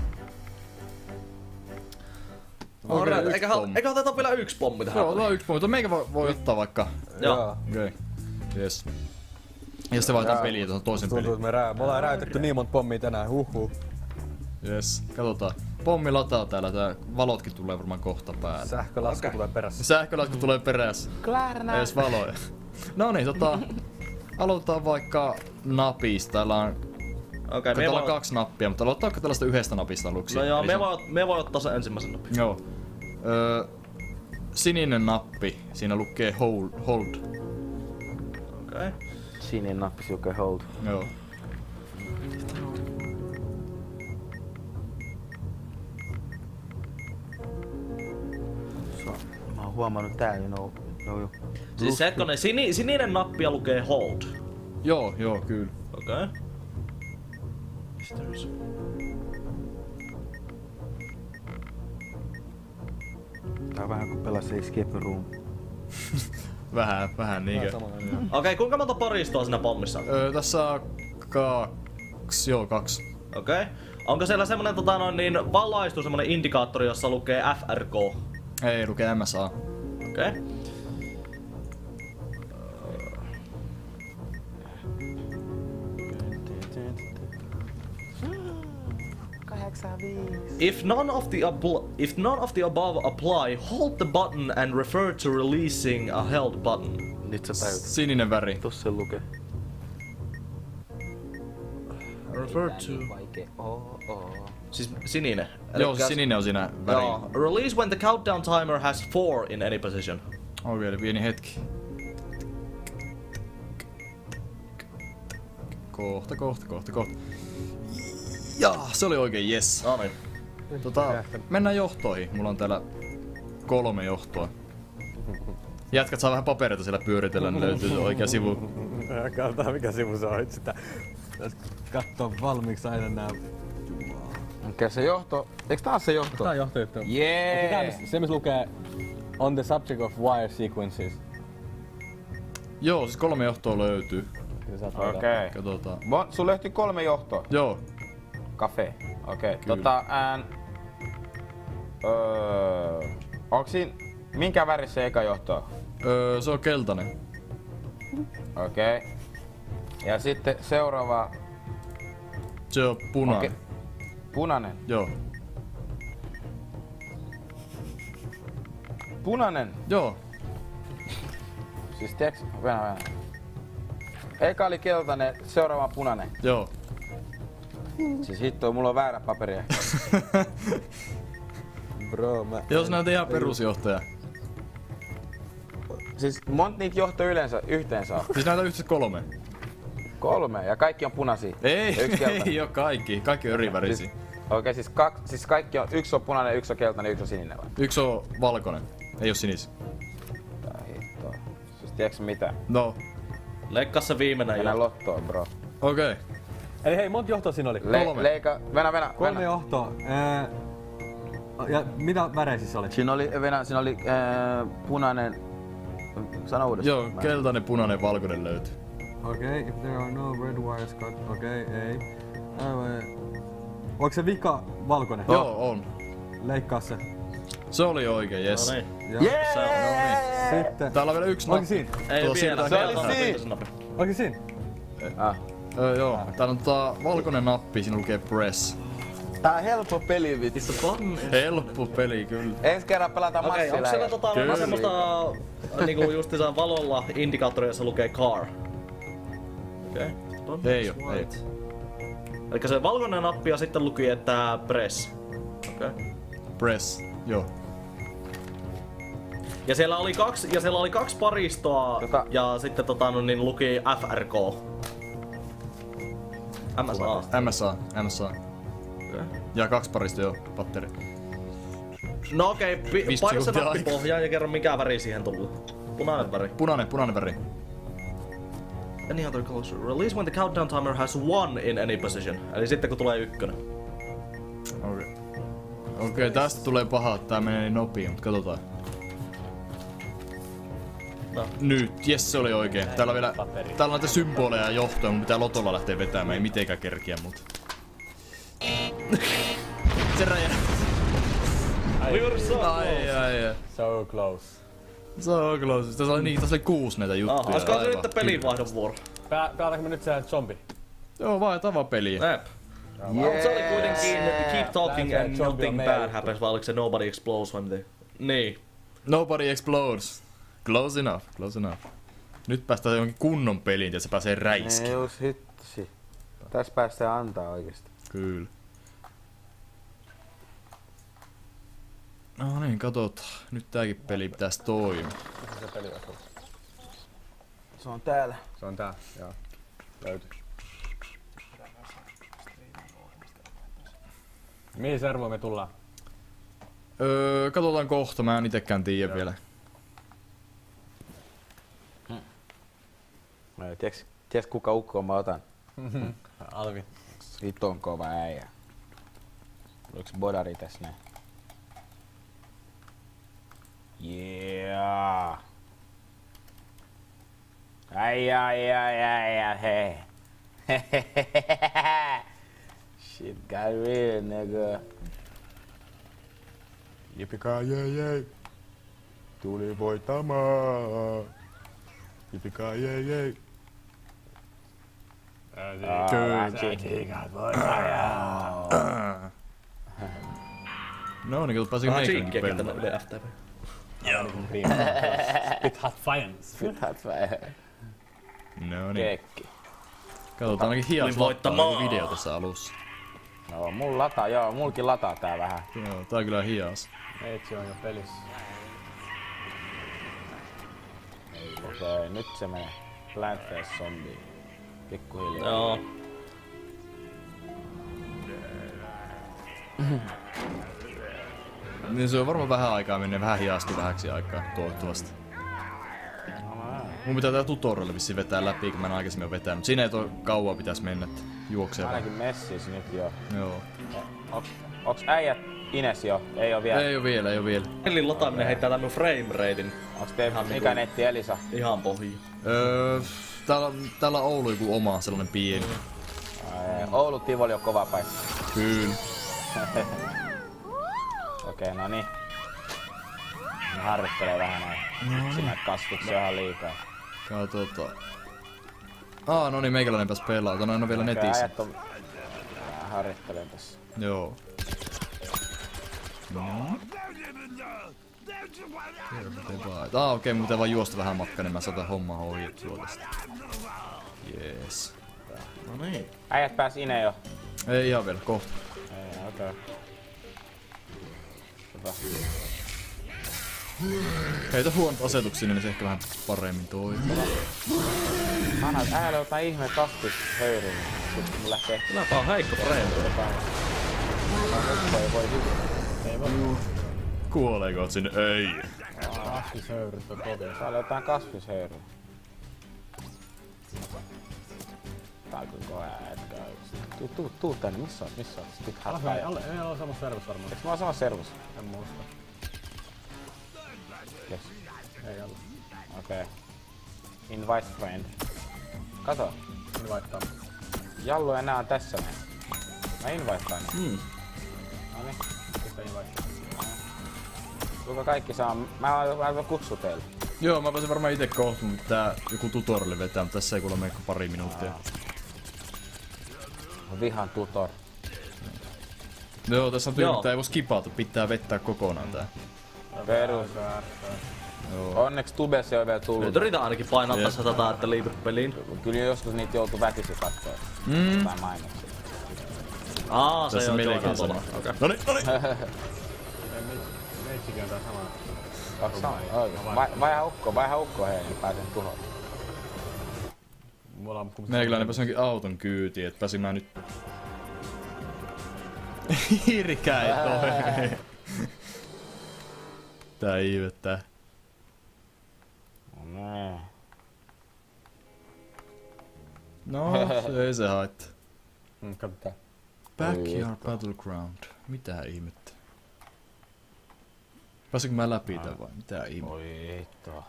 Alright, eikä oteta vielä 1 pommi tähän. Joo, otetaan 1 pommi. Meikä voi ottaa vaikka. Joo. Okei. Yes. Ja sitten vaihdetaan peliä tuohon toisen peliin. Tuntuu, että me ollaan räytetty niin monta pommia tänään, Yes, katsotaan. Pommi lataa täällä, tää valotkin tulee varmaan kohta päälle. Sähkölasku tulee perässä. Sähkölasku tulee perässä. Ei edes valoja. No niin, aloitetaan vaikka napista. Täällä on täällä on 2 nappia, mutta aloitetaanko tällaista 1 napista aluksi? No joo, me voi ottaa sen ensimmäisen napin. Joo. Sininen nappi, siinä lukee hold. Okei. Sininen nappi lukee hold. Joo. Mä oon huomannut täällä, Siis hetkonen, sininen nappia lukee hold. Joo, kyllä. Okei. Tää on vähän kuin pelasi Escape Room. vähän niinkö. Okei, kuinka monta paristoa siinä pommissa? Tässä on 2. Joo, 2. Okei. Onko siellä semmonen valaistu semmonen indikaattori, jossa lukee FRK? Ei, lukee MSA. Okei. If none of the above apply, hold the button and refer to releasing a held button. Nyt sä tajut. Sininen väri. Tossa se lukee. Refer to... Siis sininen. Joo, siis sininen on siinä väri. Joo. Release when the countdown timer has 4 in any position. Okei, eli pieni hetki. Kohta. Jaa, se oli oikein, yes. No niin. Mennään johtoihin. Mulla on täällä 3 johtoa. Jätkät saa vähän papereita siellä pyöritellä, niin löytyy se oikea sivu. Katsotaan mikä sivu se on. Sitä kattoo valmiiksi aina nää. Okei, se johto. Eiks taas se johto? Tää on johtojuttu. Jee! Se missä lukee on the subject of wire sequences. Joo, siis 3 johtoa löytyy. Okei. Katsotaan. Sun löytyy 3 johtoa. Joo. Cafe. Okei. Onks siinä minkä värissä se eka johto? Se on keltainen. Okei. Ja sitten seuraava. Se on punainen. Punainen. Joo. Punainen. Joo. Siis tiiäks? Venä. Eka oli keltainen, seuraava on punainen. Joo. Siis hitto, mulla on väärä paperia. Bro, Jos näytä ihan perusjohtaja. Siis monta niitä johtoja yleensä yhteen saa? Siis näytä yhteensä 3. 3 ja kaikki on punaisia. Ei oo kaikki. Kaikki on eri värisiä. Okei, siis kaikki on, yksi on punainen, yksi on keltainen, yksi on sininen vai? Yksi on valkoinen. Ei oo sinis. Tää hitto. Siis tiedätkö mitä? No. Leikkaa se viimeinen Mennään lottoon, bro. Okei. Eli hei, monta johtoa siinä oli? 3. Leika, venä. 3 johtoa. Ja mitä väreisissä oli? Siinä oli punainen. Sano uudestaan. Joo, keltainen, punainen, valkoinen löytyy. Okei, if there are no red wires cut. Okei, ei. Onko se vika valkoinen? Joo, on. Leikkaa se. Se oli oikein, jes. No niin. Ja Se on, no niin. sitten. Täällä on vielä yksi Onko nappi. siinä? Ei Tuossa vielä. siirrytään Se oli keltainen. siinä. Onko siinä? Joo, täällä on valkoinen nappi, siinä lukee press. Tää on helppo peli, vittu. Helppo peli, kyllä. Ensi kerran pelataan Okei, onko siellä semmoista niinku justiinsa valolla indikaattoria, jossa lukee car? Okei. Ei oo, ei. Elikkä se valkoinen nappi ja sitten luki, että press. Okei. Press, joo. Ja siellä oli kaksi paristoa ja sitten niin luki FRK. MSA. Okay. Ja 2 parista joo, patteri. No okei, paina se nappi pohjaan ja kerro mikä väri siihen tullut. Punainen väri. Punainen väri. Any other colors? Release when the countdown timer has 1 in any position. Eli sitten kun tulee 1. Okei, tästä tulee paha, tää menee niin nopein, mutta katsotaan. No. Nyt, jes se oli oikein. Täällä on vielä näitä symboleja ja johtoja, mun pitää lotolla lähteä vetämään, ei mitenkään kerkiä mut. Se räjähti. We were so close. Ai. So close. So close. Tässä oli 6 näitä juttuja. Olisiko se nyt pelivaihdon vuoro? Pelataanko me nyt se zombi? Joo, vaihdetaan vaan peliä. Jep. Se oli kuitenkin keep talking and nothing bad happens, vai oliko se nobody explodes vai miten? Niin. Nobody explodes. Close enough. Nyt päästään jonkin kunnon peliin ja se pääsee räiskiin. Ei jos hitsi. Tässä päästään antaa oikeesti. Kyllä. No niin, katsotaan. Nyt tääkin peli pitäisi toimia. Missä se peli on? Se on täällä. Se on tää, joo. Löytyy. Mihin servoon me tullaan? Katsotaan kohta, mä en itekään tiedä vielä. Tiedätkö kuka ukkoa mä otan? Alvi. Vittu on kova äijä. Oliko bodari tässä näin? Yeah. Äijä, hei. Shit got real, nigga. Jipikaa jee. Tuli voittamaan. Jipikaa jee. No niin, kun pääsikö meikälinkin peliin. Yle FTV. Spit hot fire. No niin. Kekki. Katsotaan ainakin hias lataa video tässä alussa. No, mulkin lataa tää vähän. Joo, tää on kyllä hias. Meitsi on jo pelissä. Okei, nyt se menee. Plant-Face zombie. Pikkuhiljaa. Joo. Niin se on varmaan vähän aikaa menee, vähän hiastuu vähäksi aikaa, toivottavasti. Mun pitää tää tutorialle vissiin vetää läpi, kun mä en aikaisemmin oo vetänyt. Siinä ei kauan pitäisi mennä, että juoksee vähän. Ainakin messis nyt jo. Joo. Onks äijät Ines jo? Ei oo vielä. Ei oo vielä. Pelin lataaminen heittää tämän frame ratein. Onks teillä mikä netti Elisa? Ihan pohjiin. Täällä on Oulu joku oma sellainen pieni. Oulu Tivoli on kova paikka. Kyllä. Okei, no niin. Ne harjoittelee vähän näin. Sinä kasviksia ihan liikaa. Katsotaan. No niin, meikäläinen pääs pelaa. Tänään on vielä netissä. Äijät on... harjoittelee tässä. Joo. Okei, mun pitää vaan juosta vähän matkaa, niin mä saan hommaa hoidettua tästä. Jees. No niin. Äijät pääs Ine jo. Ei ihan vielä, kohta. Ei, okei. Hyvä. Heitä huonot asetuksia, niin se ehkä vähän paremmin toimii. Anna, äijälle jotain ihme kasvishöyryä. Sitten mun lähtee... Kylläpä on heikko frame. Voi hyvin. Ei voi. Kuoleeko sinne? Ei. Kasvishöyryt on kovia. Täällä on jotain kasvishöyryä. Tää on kyllä kova äitkä oikeesti. Tuu tänne, missä oot? Spit hot fire. Ei ole samassa servus varmaan. Eiks mä oon samassa servus? En muista. Yes. Ei ole. Okei. Invite friend. Kato. Invittaa. Jallu enää on tässä näin. Mä invitaan. Noniin. Mistä invittaa? Kuka kaikki saa? Mä voin kutsua teille. Joo, mä pääsen varmaan ite kohta, mutta tää joku tutorialle vetää, mutta tässä ei kuule mene pari minuuttia. Vihan tutor. Joo, tässä on tyyli, että ei voi skipata, pitää vettää kokonaan tää. Perus. Joo. Onneksi tubessa ei oo vielä tullut. Nyt yritän ainakin painaa tässä tätä, että liityt peliin. Kyllä joskus niitä joutuu väkisin kattoo. Tai mainoksia. Se on melkein sama. Okay. Noniin. Meitsikin on tää sama. Onks sama? Oikein. Vaiha ukko hei, niin pääsen tuhoon. Meikäläinen pääsi jonkin auton kyytiin, et pääsin mä nyt... Hirkä ei toimi. Tää ihmettää. No, se ei se haittaa. Katsotaan. Backyard Battleground. Mitä ihmettä? Pääsinkö mä läpi tän vai? Mitä ihmettä? Oi hitto.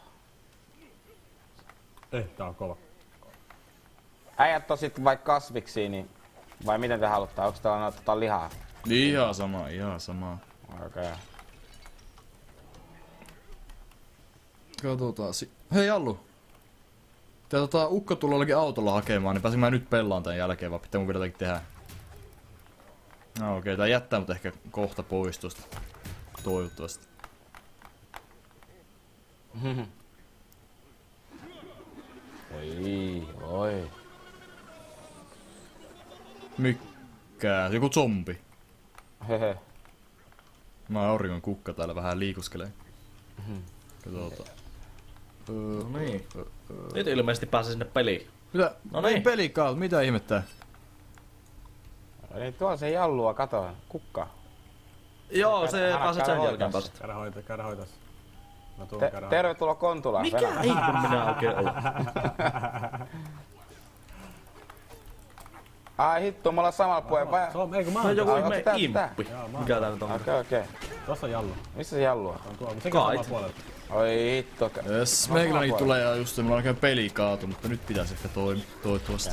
Tää on kova. Äijät on sit vaikka kasviksi, niin... Vai miten te haluttaa? Onks täällä ottaa lihaa? Ihan sama. Okei. Katsotaan Hei Allu! Tää ukko tulee jollakin autolla hakemaan, niin pääsin mä nyt pellaan tän jälkeen, vaan pitää mun vielä jotakin tehdä. No okei, tää jättää mut ehkä kohta pois tosta. Toivottavasti. Oi. Mikkää? Joku zombi. Hehe. Mä auringon kukka täällä vähän liikuskelee. Katsotaan. No niin. Nyt ilmeisesti pääsee sinne peliin. Mitä? No niin. Pelikaat, mitä ihmettää? Eli tuolla se jallua, kato. Kukka. Joo, se pääset sen jälkeen pääset. Käydä hoitas. Tervetuloa Kontulaan. Mikä ihme minä oikein olen? Ai hitto, me ollaan samalla puolella. Eikö mä oon joku ihme Onks tää imppi. Mikä tää nyt on? Okei. Tossa on jallu. Missä se jallua? On tuolla, mutta sekin on samalla puolella. Oi hitto. Jes, meikäläinenkin tulee ja just mulla on oikein peli kaatu, mutta nyt pitäis ehkä toivottavasti.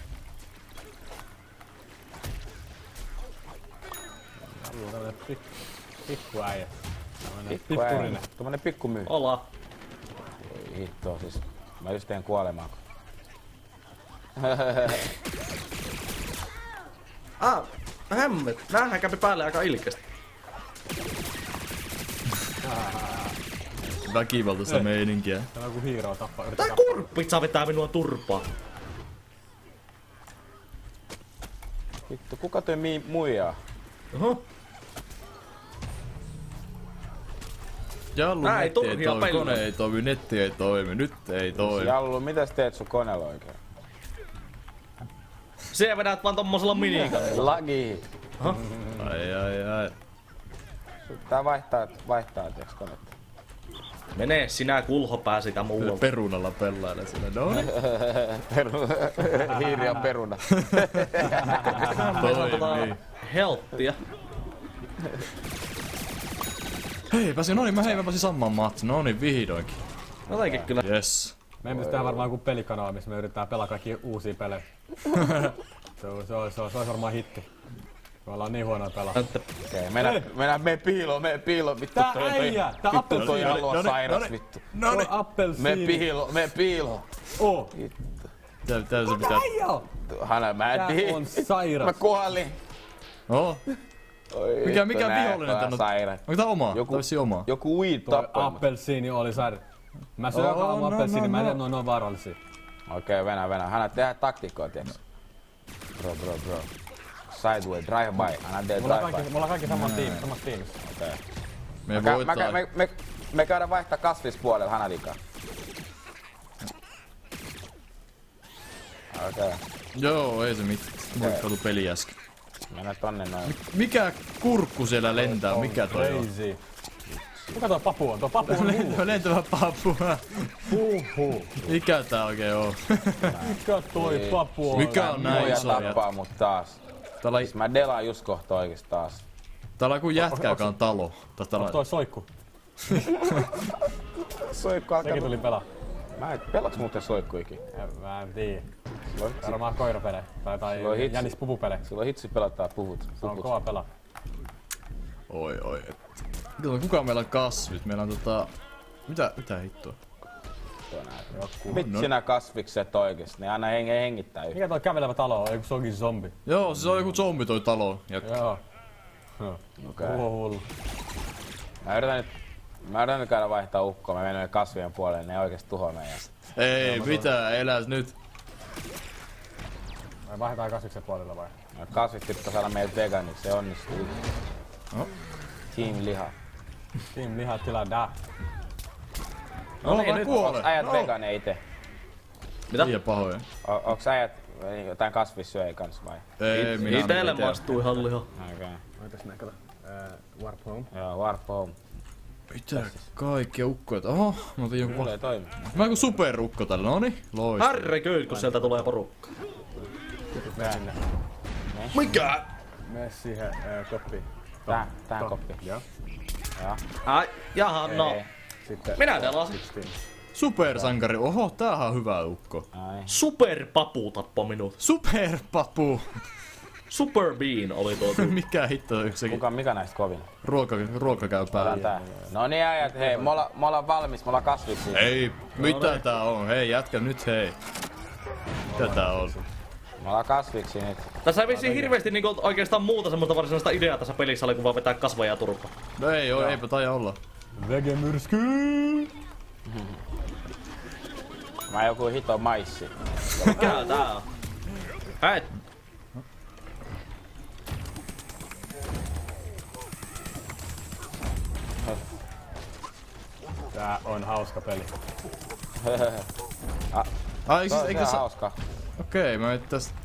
Jallu on tämmönen pikku äijä. Pikkurinen. Tommonen pikku myy. Ollaan. Oi hitto, siis mä just teen kuolemaa. Hämmet. Näähän kävi päälle aika ilkeästi. Väkivaltaista meininkiä. Tää on joku hiiro tappaa. Tää kurppitsa vetää minua turpaa. Vittu, kuka toi muijaa? Oho. Jallu, Nää ei netti ei turhia toimi, pelejä. kone ei toimi, netti ei toimi, nyt ei toimi. Jallu, mitäs teet sun koneella oikein? Se vedät vaan tommosella minikanilla. Lagi. Ai. Tää vaihtaa tiiäks konetta. Mene sinä kulhopää sitä muualta. Perunalla pelailla sillä, no niin. Hiiri on peruna. Toimii. Helttiä. Hei, mä pääsin samaan mattiin, no niin vihdoinkin. Jotenkin kyllä. Yes. Meidän pitäisi tehdä varmaan joku pelikanava, missä me yritetään pelaa kaikki uusia pelejä. Se olisi varmaan hitti. Me ollaan niin huonoja pelaa. Okei, mennään piiloon, vittu. Tää äijä! Tää Vittu toi jalua sairas, vittu. Noniin! Me piiloon. Oo! Täytyy pitää... Hanna, mä en Tää tiedä. on sairas. Mä kuolin. Oh. Mikä vihollinen tän on? Onko tää oma? Joku- Tää vissi oma. Joku weed Toi tappoi. appelsiini oli sairas. Mä syön appelsiini, mä en tiedä, ne on vaarallisia. Okei, venä. Hanna, tehdään taktiikkoa, tiiäks? Bro. Sideway, drive by. Anna tee drive by. Me ollaan kaikki samassa tiimissä. Okei. Me voittaa. Me käydään vaihtaa kasvispuolella Hanadikaa. Okei. Joo, ei se mitään. Mulla katu peli äsken. Mennään tonne noin. Mikä kurkku siellä lentää? Mikä toi on? Crazy. Kuka tuo papu on? Tuo papu on hullu. Lentävä papu. Huhhuh. Mikä tää oikein on? Mikä toi papu on? Mikä on näin Muija iso jätkä? tappaa mut taas. Täällä Siis mä delaan just kohta oikeesti taas. on joku jätkä, joka on talo. Onks toi soikku? Soikku alkaa... Sekin tuli pelaa. Pelaks muuten soikku ikin? Mä en tiedä. Varmaan koirapelejä. Tai Sulla on hitsi. jänis pupupelejä. Sulla on hitsi pelattaa puvut. Se on kova pelaa. Oi. Kuka meillä on kasvit? Meillä on Mitä hittoa? Vitsi nää kasvikset oikeesti. Ne aina hengittää yhtä. Mikä toi kävelevä talo on? Joku sokin zombi. Joo, siis on joku zombi toi talo. Joo. Okei. Hullu. Mä yritän nyt käydä vaihtaa ukkoa, mä menen kasvien puolelle, ne oikeesti tuhoaa meidän. Ei mitään, eläs nyt. Vai vaihdetaan kasviksen puolella vai? Kasvit pitää saada meidät veganiksi, se onnistuu. No. Team liha. Team liha tilaa da. No niin, nyt Onks äijät veganeja ite? Mitä? Liian pahoja. Onks äijät jotain kasvissyöjä kans vai? Ei, minä Itelle maistuu ihan liha. Okei. Oitas nää kato. Warp home. Joo, Warp Home. Mitä kaikkea ukkoja? Oho, mä otin joku... Mulla ei toimi. Mä oon superukko tällä, noni, loistava. Härreköit, kun sieltä tulee porukka. Mene sinne. Mikä? Mene siihen koppiin. Tähän koppiin. Joo. Joo. Ai, jaha, no. Ei. Sitten Minä delasin. Supersankari, oho, tämähän on hyvä ukko. Ai. Superpapu tappoi minut. Superpapu! Super Bean oli tuo tyyppi. Mikä hitto yksikin? Mikä näistä kovin? Ruoka käy päälle. Tää. No niin äijät, hei, me ollaan valmis, me ollaan kasviksi. Ei, mitä tää on? Hei jätkä nyt hei. Mitä tää on? Me ollaan kasviksi nyt. Tässä ei vissiin hirveesti niinku oikeastaan muuta semmoista varsinaista ideaa tässä pelissä oli, kun vaan vetää kasveja ja turpaa. No ei oo, eipä taida olla. vegemyrsky! Mä joku hito maissi. Mikä tää on? Hei, Tää on hauska peli. Ai Se siis on eikö ihan sä... hauska. Okei, mä nyt tästä...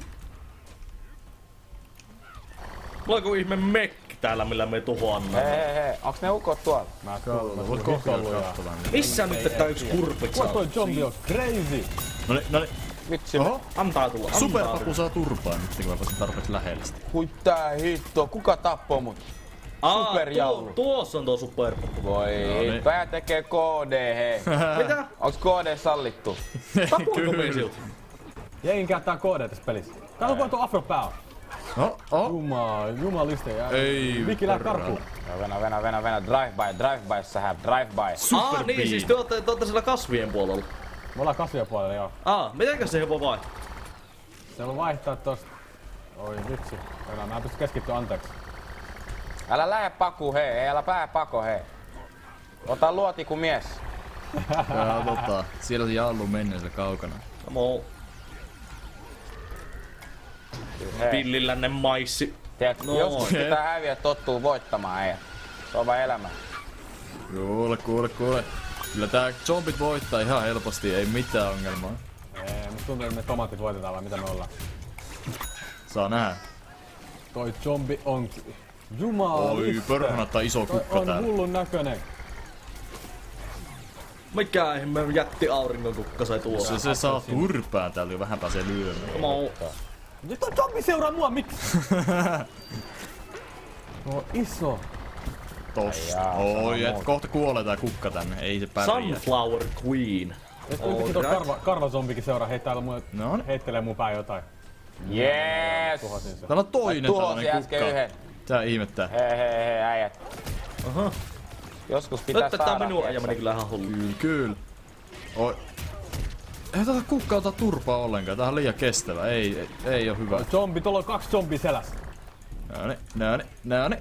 mulla on joku ihme mekki täällä, millä me tuhoamme. Hei, onks ne ukot tuolla? Mä Voit kokeilla katsomaan. Missä nyt tää yksi kurpiksi Kuka toi on? zombi on crazy? Noni. Vitsi, Oho, Antaa tulla, antaa superpapu tulla. saa turpaa nyt, kun mä pääsen tarpeeksi lähelle sitä. hui tää hitto, kuka tappoi mut? Superjallu. Tuossa on tuo superpapu. Voi, niin. pää tekee KD, hei. Mitä? Onks KD sallittu? Tapuinko me siltä? Jengin käyttää KD tässä pelissä. Tää on tuo afro pää. Jumaliste. Ei, Viki lää karkuun. Venä. Drive-by, sä drive-by. Super Niin siis te ootte siellä kasvien puolella. Me ollaan kasvien puolella, joo. Mitenkäs se voi vaihtaa? Se voi vaihtaa tosta. Oi vitsi. Mä en pysty keskittyä, anteeksi. Älä lähde paku, hei, ei älä pää pako, hei. Ota luoti ku mies. Siellä on jallu menneensä kaukana. Come on. Hei. Pillillännen maissi. Tiedätkö, No, joskus pitää häviä tottuu voittamaan, ei. Se on vaan elämä. Kuule. Kyllä tää zombit voittaa ihan helposti, ei mitään ongelmaa. Musta tuntuu, että me tomaatit voitetaan vai mitä me ollaan. Saa nähdä. Toi zombi on... Jumaliste. Oi, pörhänattaa iso kukka on täällä. hullun näköinen. Mikä ihme jätti auringon kukka sai tuo? Se saa turpaa täältä jo vähän pääsee lyömään. Come on. Nyt toi zombi seuraa mua, miksi? No iso. Tosta. Oi, et kohta kuolee tää kukka tänne, ei se pärjää. Sunflower Queen. Nyt yhtäkkiä tuo karvazombikin seuraa heittelee mun pää jotain. Jees! Tuhosin se. Täällä on toinen Tuhosi tällainen äsken kukka. yhden. Tää ihmettää. Hei, äijät. Joskus pitää Nyt tää saada. minun äijä meni kyllä ihan hullu. Kyllä. Oi. Ei tätä kukkaa ota turpaa ollenkaan, tää on liian kestävä, ei oo hyvä. Zombi, tuolla on 2 zombia selässä. Nääni.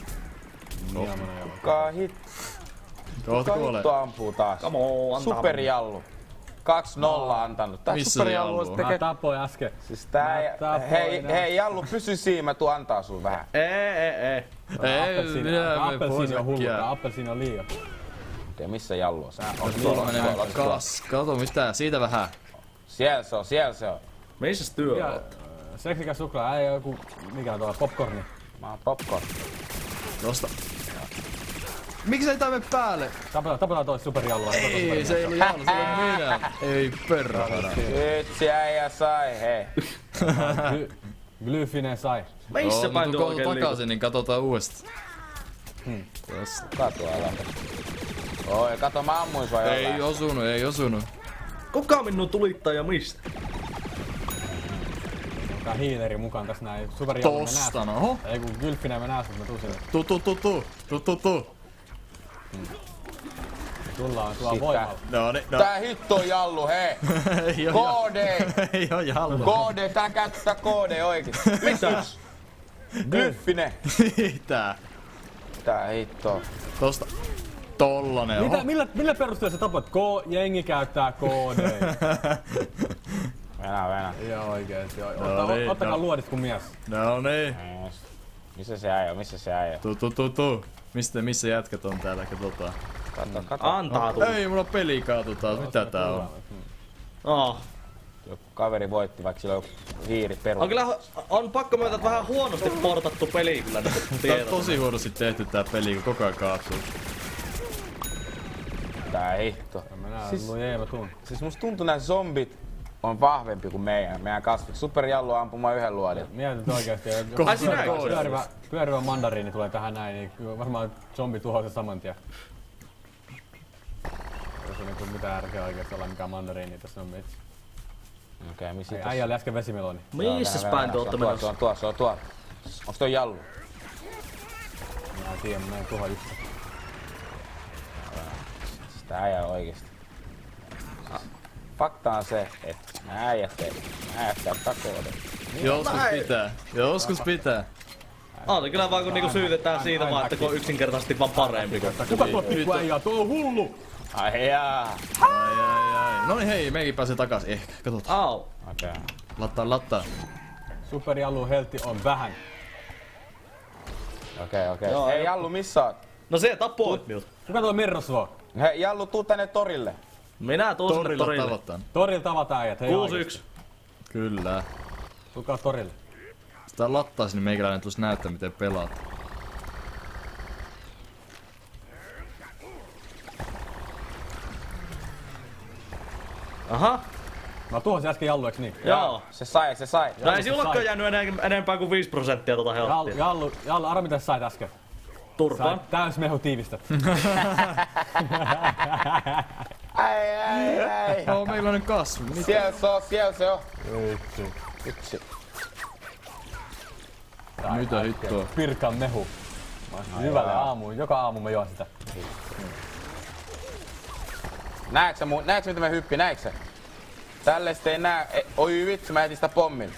Kuka Kohta kuolee. hitto ampuu taas? Come on, antaa Superjallu. 2-0 antanut. Tää Missä superjallu jallu? tekee... Mä tapoin äsken. Siis tää... Hei, Jallu, pysy siinä, mä tuun antaa sun vähän. Ei. Appelsiini on hullu, tää appelsiini on liian. Ja missä Jallu on? Tuolla menee kas. Kato mistä, siitä vähän. Siellä se on. Missäs työ oot? Seksikäs suklaa, ei joku... Mikä tuolla, popcorni. Mä oon popcorn. Tosta. Miksi ei tää mene päälle? Tapetaan toi superjallua. Ei, se ei ollut jallu, se oli minä. Ei perhana. Vitsi äijä sai, hei. Glyfinen sai. Missä päin tuo Kohta oikein liikkuu? takaisin, niin katsotaan uudestaan. Tosta. Kato älä. Oi, kato mä ammuin sua jollain. Ei osunut. Kuka minun tulittaa ja mistä? Tää hiileri mukaan tässä näin. Superjallu me Tosta, nääs. no. Ei kun Gylfinen me nääs, mutta mä tuun sinne. Tu. Tullaan voimalla. No. Tää hitto on Jallu, hei. KD. Ei oo jallu. KD, tää käyttää KD oikein. Mitä? Glyffine! Mitä? Tää hitto. Tosta. Tollanen. Oho. Millä perusteella sä tapat? Jengi käyttää koodeja. Venä. Joo oikeesti. niin, Ottakaa no. luodit kun mies. No niin. Missä se äijä? Tu. Missä jätkät on täällä? Katsotaan. Kato. Antaa tulla. Ei, mulla peli kaatu taas. Mitä tää on? Oh. Joku kaveri voitti, vaikka sillä on hiiri peru. On kyllä on pakko myöntää, että vähän huonosti portattu peli kyllä nyt Tää on tiedot. tosi huonosti tehty tää peli, kun koko ajan kaatuu. Tää hitto. Mä tuun. Siis musta tuntuu nää zombit on vahvempi kuin meidän kasvit. Super Jallu ampumaan yhden luodin. Mietit oikeesti. Ai sinä Pyörivä mandariini tulee tähän näin, niin kyllä varmaan zombi tuhoaa se saman tien. Jos on niinku mitään järkeä oikeesti olla mikään mandariini tässä on metsi. Okei, missä Äijälle äsken vesimeloni. Missäs päin te ootte menossa? Se on tuolla. Onks toi Jallu? Mä en tiedä, mä en tuhoa yhtä. Siis tää äijä oikeesti. Fakta on se, että nää äijät käyttää koodeja. Joskus pitää. On kyllä vaan kun niinku syytetään siitä vaan, että kun on yksinkertaisesti vaan parempi. Kuka tuo pikku äijää? Tuo on hullu! Ai jaa. Ai. No niin hei, meikin pääsee takas ehkä. Katsotaan. Au. Okei. Lattaa. Super Jallu heltti on vähän. Okei. Joo, Hei joo. Jallu, missä oot? No se tappoit minut. Kuka tuo Merros vaan? Hei Jallu, tuu tänne torille. Minä tuun sinne Torilla torille. tavataan. Torilla tavataan äijät, hei 6-1. Kyllä. Tulkaa torille. Sitä lattaa sinne meikäläinen tuossa näyttää miten pelaat. Aha. Mä tuhosin äsken Jallu, eiks niin? Joo. Se sai. No ei sinullakaan jäänyt enempää kuin 5% tota helttiä. Jallu, arva mitä sä sait äsken? Turpaan. Sait täys mehu tiivistä. Ai. Oo, meikäläinen kasvi. Mitä? Siellä se on. Yksi. Mitä hittoa? Pirkan mehu. Hyvälle aamuun, joka aamu mä juon sitä. Näetkö mitä mä hyppin? Näetkö? Tällaista ei näe. Oi vitsi, mä etin sitä pommin.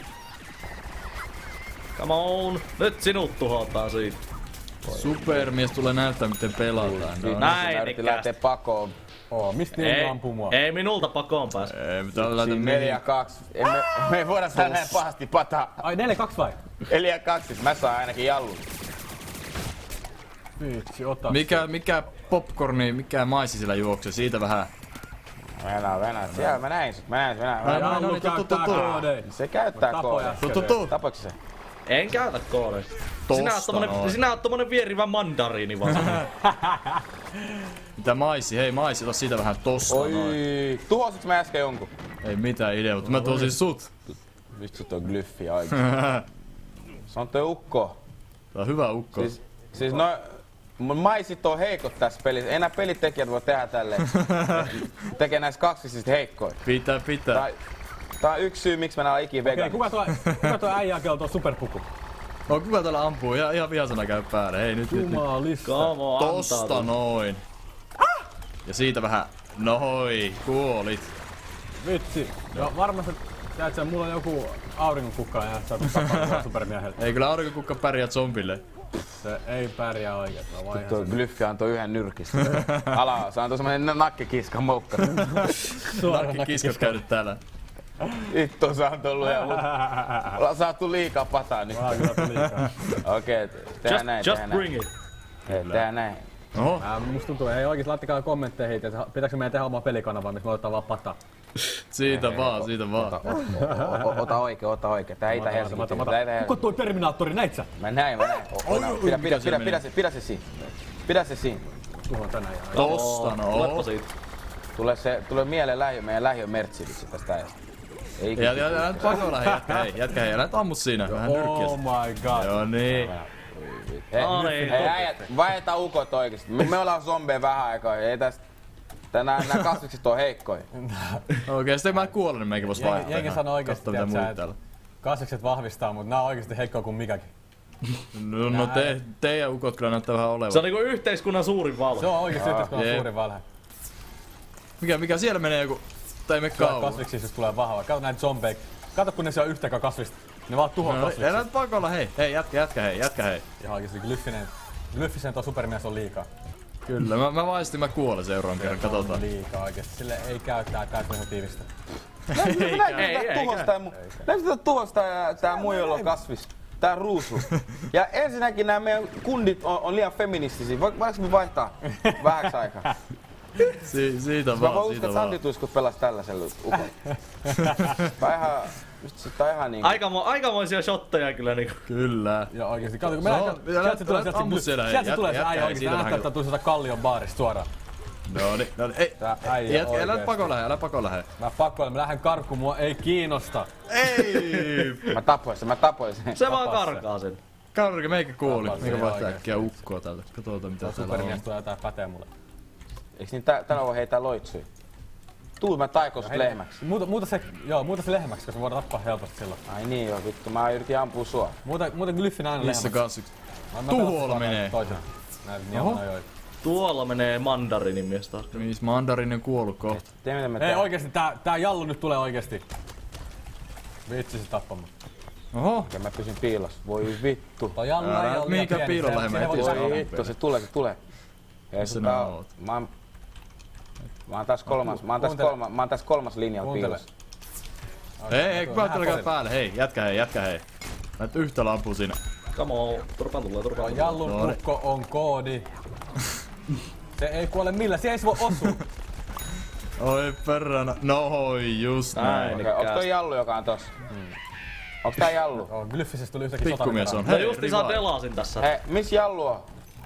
Come on. Nyt sinut tuhotaan siitä. Supermies tulee näyttää miten pelataan. No, Näin Mä yritin ikään. lähteä pakoon. Mistä niin ampuu mua? Ei minulta pakoon pääse. ei pitää laita Siinä 4-2. Me ei voida saada näin pahasti pataa. Ai 4-2 vai? 4-2, mä saan ainakin Jallun. Vitsi, ota. Mikä popcorni, mikä maissi sillä juoksee? Siitä vähän. Venä. Siellä mä näin sut. Jallu käyttää koodeja. Se käyttää koodeja. Tapoiko se? En käytä koodeja. Sinä oot tommonen vierivä mandariini vaan. Mitä maissi? Hei maissi, ota siitä vähän tosta noin. Oi, tuhositko mä äsken jonkun? Ei mitään idea, mutta mä tuosin sut. Vitsi toi glyffi oikein. Se on toi ukko. Tää on hyvä ukko. Siis maisit on heikot tässä pelissä. Ei nää pelitekijät voi tehdä tälleen. Tekee näistä kaksisista heikkoja. Pitää. Tää on yksi syy, miksi mä en ole ikinä vegan. Kuka tuo äijä kello tuo superpuku? No kuka täällä ampuu? Ihan vihasana käy päälle. Hei nyt. Jumalista. Tosta noin. Ja siitä vähän. Noin, kuolit. Vitsi. No varmasti, tiedätkö, mulla on joku aurinkonkukka ja sä tappaa supermieheltä. Ei kyllä aurinkokukka pärjää zombille. Se ei pärjää oikein. Tuo glyffi antoi yhden nyrkistä. Se antoi semmonen nakkikiskan moukka. Nakkikiskat käynyt täällä. Vittu, sä on tullut ja saatu liikaa pataa nyt. Okei, tehdään näin. Just bring it. Tehdään näin. Oho. Musta tuntuu, ei oikeesti laittakaa kommentteihin, että pitääkö meidän tehdä oma pelikanava, missä me otetaan vaan pataa. Siitä vaan. Ota oikein. Tää ei tää Helsinki. Kuka tuo Terminaattori, näit sä? Mä näin. Pidä se siinä. Tuhoan tänään ja Tosta Tuleppa no. siitä. Tulee mieleen meidän lähiö Mertsilitsi tästä ajasta. Ja nyt pakolla jätkä hei, älä ammut siinä. Vähän nyrkkiä. Oh my god. Joo niin. Hei äijät, vaihdetaan ukot oikeesti. Me ollaan zombeja vähän aikaa. Ei tästä. Nää kasvikset on heikkoja. Okei, sitten mä kuolen, niin meikä vois vaihtaa. Jengi sanoo oikeesti, että kasvikset vahvistaa, mutta nää on oikeesti heikkoa kuin mikäkin. No teidän ukot kyllä näyttää vähän olevan. Se on niinku yhteiskunnan suurin valhe. Se on oikeesti yhteiskunnan suurin valhe. Mikä siellä menee joku... Tai me kauan. Kasviksissa jos tulee vahva. Kato näitä zombeja. Kato kun ne syö yhtäkään kasvista. Ne vaan tuhoaa kasvikset. Elä pakolla, hei. Hei, jätkä hei. Ihan oikeesti Glyffisen tuo supermies on liikaa. Kyllä, mä vaistin, mä kuolen seuraavan kerran, katsotaan. Liikaa oikeesti, sille ei käy tää täysmehutiivistä. Näytetään tuhosta tää muijalla kasvis. Tää ruusu. Ja ensinnäkin nämä meidän kundit on liian feministisiä. Voinko me vaihtaa vähäksi aikaa? Siitä Mä vaan, voin uskoa, siitä että vaan. Sandituiskut pelas tällaisella ukolla. Tää ihan niinku... Aikamoisia shotteja kyllä niinku. Kyllä. Ja oikeesti, katso kun me sieltä se tulee sieltä se tulee se äijä oikeesti, näyttää, että tuli sieltä Kallion baarista suoraan. Noniin, ei. Tää äijä Älä oikeesti. älä pako lähe. Mä pakoilen, mä lähden karkuun, mua ei kiinnosta. Ei! Mä tapoin sen. Se vaan karkaa sen. Karke, meikä kuoli. Tapas, Meikä ei vaihtaa oikeesti. äkkiä ukkoa täältä. Katsotaan mitä täällä on. Supermies tulee jotain pätee mulle. Eiks niin tänä voi heitää loitsui? Tuu mä taikon sut lehmäksi. Muuta se lehmäksi, koska voidaan tappaa helposti silloin. Ai niin joo, vittu mä yritin ampua sua. Muuta Glyffin aina Missä lehmäksi. kanssa? Tuolla menee. Toisen. Näin niemana joit. Tuolla menee mandarinin mies taas. Missä mandarin on kuollut kohta. Tee mitä me Ei tehdään. oikeesti, tää jallu nyt tulee oikeesti. Vitsi se tappamaan. Oho. Ja mä pysyn piilossa. Voi vittu. Toi jallu ei oo mihinkä liian pieni. piilolehmä Se voi heti saada- Voi vittu, se tulee. Hei, Missä nää oot? mä oon taas kolmas linjalla Kuuntele. piilossa. Ei, kun mä tullaan päälle. Hei, jätkä hei. Näet yhtä lampua siinä. Come on, turpaan tulee. Jallun tukko on koodi. Se ei kuole millään, se ei voi osua. Oi perrana. Noi, just näin. Okei, onks toi Jallu, joka on tossa? Onks tää Jallu? Glyffisestä tuli yhtäkkiä Pikkumies on. Mä Hei, justi saa revive. delasin tässä. Hei, miss Jallu on?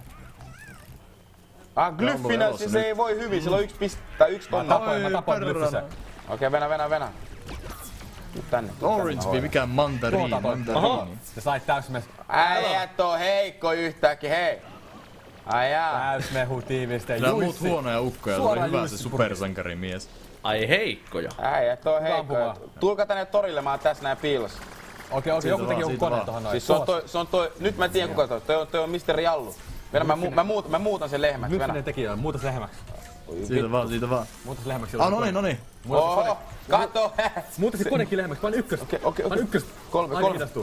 Glyffinä elossa se nyt. ei voi hyvin, sillä on yksi tonni. Mä tapoin Glyffisen. Okei, venä. Tuu tänne. Orange bee, mikä mandariini. Se sai täysmes Äijät on heikko yhtäkkiä, hei! Ai jaa. täysmehu tiiviste. Sillä on muut huonoja ukkoja, se oli Suoraan hyvä Jussi se supersankarimies. Ai heikkoja. Äijät on heikko. Ampuvaa. Tulkaa tänne torille, mä oon tässä näin piilossa. Okei, joku teki joku kone tohon noin. Siis se on toi, nyt mä tiedän kuka toi on Mr. Jallu. Venä, mä muutan sen lehmäksi, venä. Glyffinen tekijä on, muuta se lehmäksi. Siitä vaan. Muuta se lehmäksi. Noniin. Oho, kato! Muuta se konekin lehmäksi, pain ykköstä. Okei. Pain ykköstä. Kolme.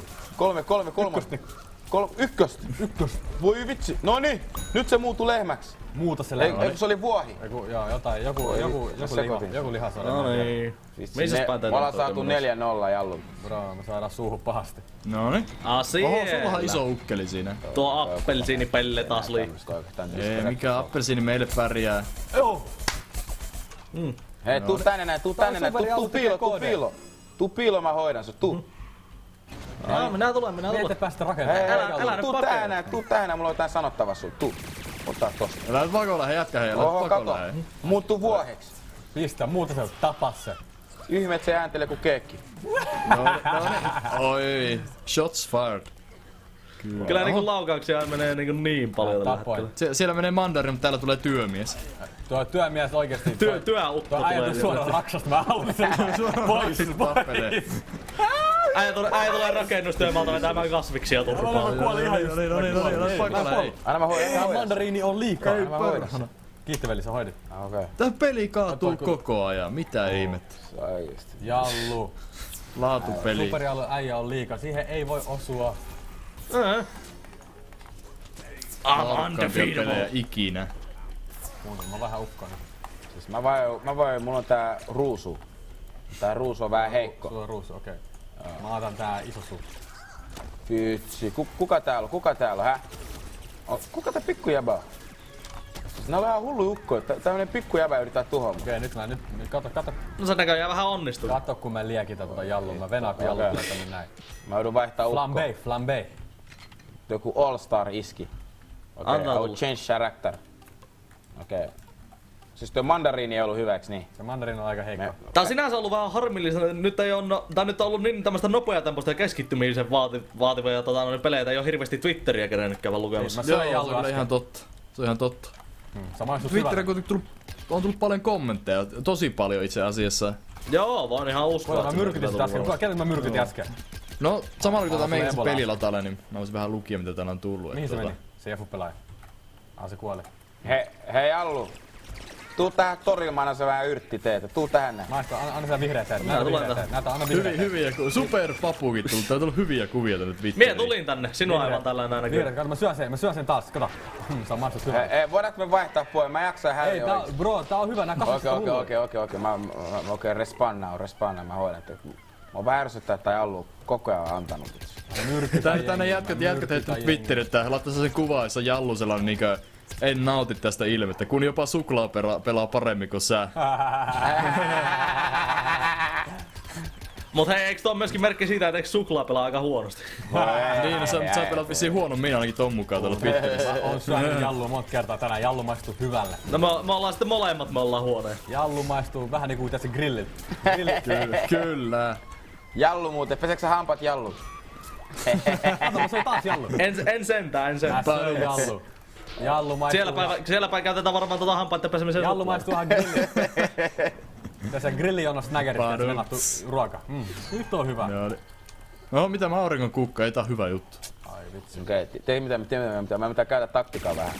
Ykköstä. Voi vitsi. No niin, nyt se muutuu lehmäksi. Muuta se Ei, lehmäksi. kun se oli vuohi. Joo, jotain, joku lihasarja. No niin. Vitsi, Missäs päin me tää ollaan nyt on saatu tämmönen? 4-0 Jallu. Bro, me saadaan suuhun pahasti. Noniin. Oho, sulla on iso ukkeli siinä. Tuo appelsiinipelle taas lii. Ei, mikä appelsiini meille pärjää. Joo! Hei, tuu tänne näin, tuu piilo, mä hoidan sut, tuu. Minä tulen. Me ette päästä rakentamaan. Älä nyt Tuu pakea. tähän näin, mulla on jotain sanottavaa sul, tuu. Ottaa tosta. Älä nyt pakolla, hei jätkä hei, älä Oho, nyt kato, pakolla hei. muuttuu vuoheksi. Pistä, muuta se, tapa se. Ihmeet se ääntelee ku keekki. Oi, shots fired. Kyllä niinku laukauksia menee niin paljon tällä Tapoin. hetkellä. Siellä menee mandarin, mutta täällä tulee työmies. Tuo työmies oikeesti. Työukko Tuo äijä tulee tuli suoraan sieltä. Raksasta, mä haluan sen pois. Tappelee. Äijä tulee rakennustyömaalta vetämään kasviksia turpaan. Kuoli ihan just. Noniin, pakolla hei. Anna mä hoidan. Tää mandariini on liikaa. Anna mä hoidan. Kiitti veli, sä hoidit. Okei. Tää peli kaatuu koko ajan, mitä ihmettä. Oikeesti. Jallu. Laatupeli. Superialue äijä on liikaa, siihen ei voi osua. Laadukkaimpia pelejä ikinä. Mä vähän ukkona. Siis mulla on tää ruusu. Tää ruusu on vähän heikko. Sulla on ruusu, okei. Mä otan tää iso suu. Vitsi, kuka täällä on, hä? Kuka tää pikkujäbä on? Siis nää on vähän hullu ukko, tämmönen pikkujäbä yrittää tuhoa mut. Okei, nyt kato. No se näköjään vähän onnistuu. Kato kun mä liekitän tuota jallua. Mä venaan kun jallu tulee tänne näin. Mä joudun vaihtaa ukkoa. Flambe. Joku All Star iski. Okei, Antaa I will tulla. change character. Okei. Siis tuo mandariini ei ollut hyväks, niin. Se mandarin on aika heikko. Tää on sinänsä ollut vähän harmillista, nyt ei on, tää nyt on ollut niin tämmöstä nopeatempoista ja keskittymisen vaativia pelejä, ei oo hirveesti Twitteriä kerennyt käydä lukemassa. Mä söin Joo, jallu se on äsken. ihan totta. Se on ihan totta. Sä maistut Twitteriä hyvältä. on tullut paljon kommentteja, tosi paljon itse asiassa. Joo, vaan ihan uskoa. Mä myrkytin sitä äsken. Ketä mä myrkytin äsken? No, samalla kun tulee meikä Ebola. pelilatalle, niin mä voisin vähän lukia mitä täällä on tullut. Mihin se meni? Se Jefu pelaaja. Se kuoli. Hei Allu. tuu tähän torille, mä annan se vähän yrttiteetä. Tuu tähän näin. Maisto, anna sitä vihreä teet. Näytä vihreä teet. Näytä, anna vihreä teet. Hyviä kuvia. Super papukin tullut. Tää on tullut hyviä kuvia tänne Twitteriin. Mie tulin tänne. Sinua aivan tällainen ainakin. Vihreä, kato mä syön sen taas. Kato. Se on maistus hyvä. Voidaanko me vaihtaa puolella? Mä jaksan häviä. Ei, bro, tää on hyvä. Nää kasvista hulluja. Okei, respawn now. Mä hoidan. Mä vähän ärsyttää, että Jallu koko ajan antanut. Tänne jätkät heittää Twitteriin, että laittaa sen kuva, jossa Jallu sellainen niinkö en nauti tästä ilmettä, kun jopa suklaa pelaa paremmin kuin sä. Mut hei, eiks toi myöskin merkki siitä, että eiks suklaa pelaa aika huonosti? Niin, no sä pelaat vissiin huonommin ainakin ton mukaan tuolla Twitterissä. On syönyt Jallua monta kertaa tänään. Jallu maistuu hyvälle. No me ollaan sitten molemmat, me ollaan huoneen. Jallu maistuu vähän niinku tässä grillit. Kyllä. Jallu muuten, peseekö sä hampaat Jallu? Kato, se on taas Jallu. En sentään. Tässä on Jallu. Jallu maistuu. Siellä päin käytetään varmaan hampaiden pesemisen. Jallu maistuu ihan grillit. Tässä grillijono snaggerista on venattu ruoka. Nyt on hyvä. No mitä mä auringon kukka, ei tää hyvä juttu. Ai vitsi. Okei, tee mitä mä pitää käydä taktikaa vähän.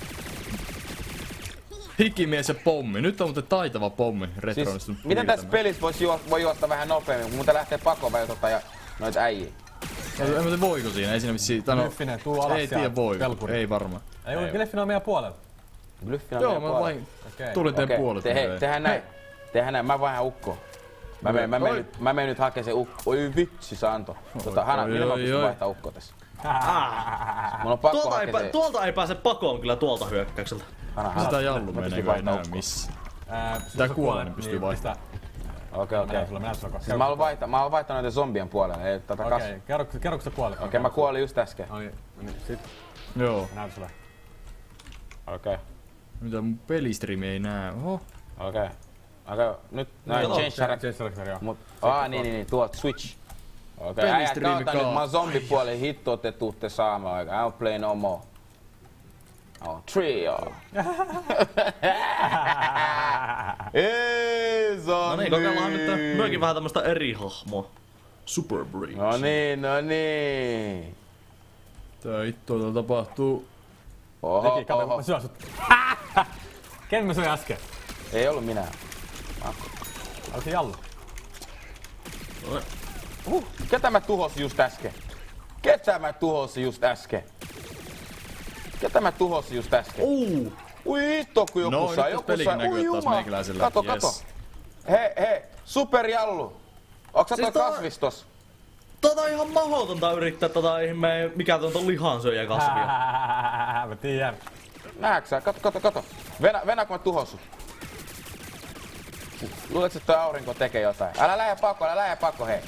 Hikimies ja pommi. Nyt on muuten taitava pommi retronistunut. Siis, miten tässä pelissä voi juosta vähän nopeammin, kun muuta lähtee pakoon väytota ja noit äijii? En mä tiedä voiko siinä, ei siinä vissiin. Glyffinen, tuu alas. Ei tiedä voiko, ei varmaan. Ei voi, Glyffinen on meidän puolella. Joo, mä vain tulin teidän puolelta. Tehdään näin, mä vaihan ukkoon. Mä menen nyt hakee se ukko. Oi vitsi, se antoi. Hanna, millä mä pystyn vaihtaa ukkoa tässä? Mun on pakko hakea se. Tuolta ei pääse pakoon kyllä tuolta hyökkäykseltä. Sitä Jallu menee, kun ei näy missä. Tää kuolen pystyy vaihtamaan. Okei. Siis mä haluan vaihtaa noiden zombien puolelle, ei tätä kasvua. Okei, kerroks sä kuolit? Okei, mä kuolin just äsken. Niin, sit. Joo. Näytä sulle. Okei. Mitä mun pelistrimi ei näe? Oho. Okei, nyt näin change character. Niin, tuot switch. Okei, äijät kautta nyt, mä oon zombipuolella, hitto te tuutte saamaan, I don't play no more. Oh, trio. Ei zombi. No niin, kokeillaan nyt myöskin vähän tämmöstä eri hahmoa. Super Breach. No niin. Tää hitto tapahtuu. Oho. Mä syön sut. Ken mä söin äsken? Ei ollut minä. Oli se Jallu. Ketä mä tuhosin just äsken? Ketä mä tuhosin just äsken? Ui hitto kun joku sai. Ui jumala. Kato. Hei, Super Jallu. Onks sä toi kasvistos? Tota on ihan mahdotonta yrittää mikä ton lihansyöjä kasvia. Mä tiedän. Näetkö? Kato. Venä kun mä tuhosin. Luuletko, että toi aurinko tekee jotain? Älä lähde pakko, hei.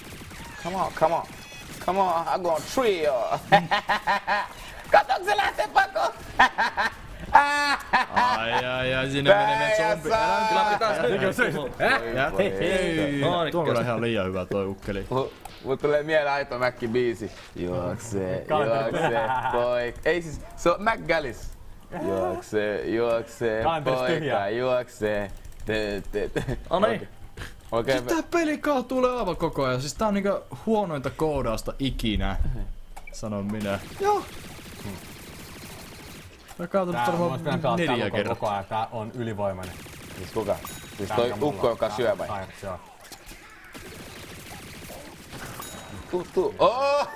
Come on, I go trio. Katsoks se lähtee pakoon? Ai, sinne menee zombi. Älä Kyllä pitäis Hei, tuo on ihan liian hyvä toi ukkeli. Mut tulee mieleen Aito Mäkki biisi. Juoksee, poika. Ei siis, se on McGallis. Juoksee, poika, juoksee. Niin. Siis tää peli tulee aivan koko ajan. Siis tää on niinku huonointa koodausta ikinä. Sanon minä. Joo. Mä kaotan varmaan 4 kertaa. Koko ajan tää on ylivoimainen. Siis kuka? Siis toi ukko, joka syö vai? Joo. Tuu. Oh!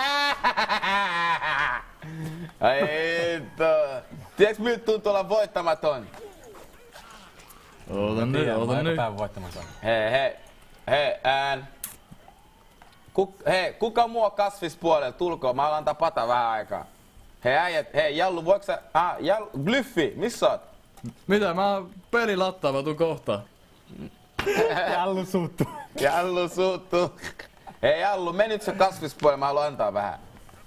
Ai hitto. Tiedätkö miltä tuntuu olla voittamaton? Ootan nyt. Hei, kuka muu on kasvispuolella? Tulkoo, mä alan antaa pata vähän aikaa. Hei äijät, Jallu, voiko sä... Glyffi, missä oot? Mitä? Mä peli lattaa, mä tuun kohta. Jallu suuttuu. Hei Jallu, mene nyt se kasvispuolella, mä haluan antaa vähän.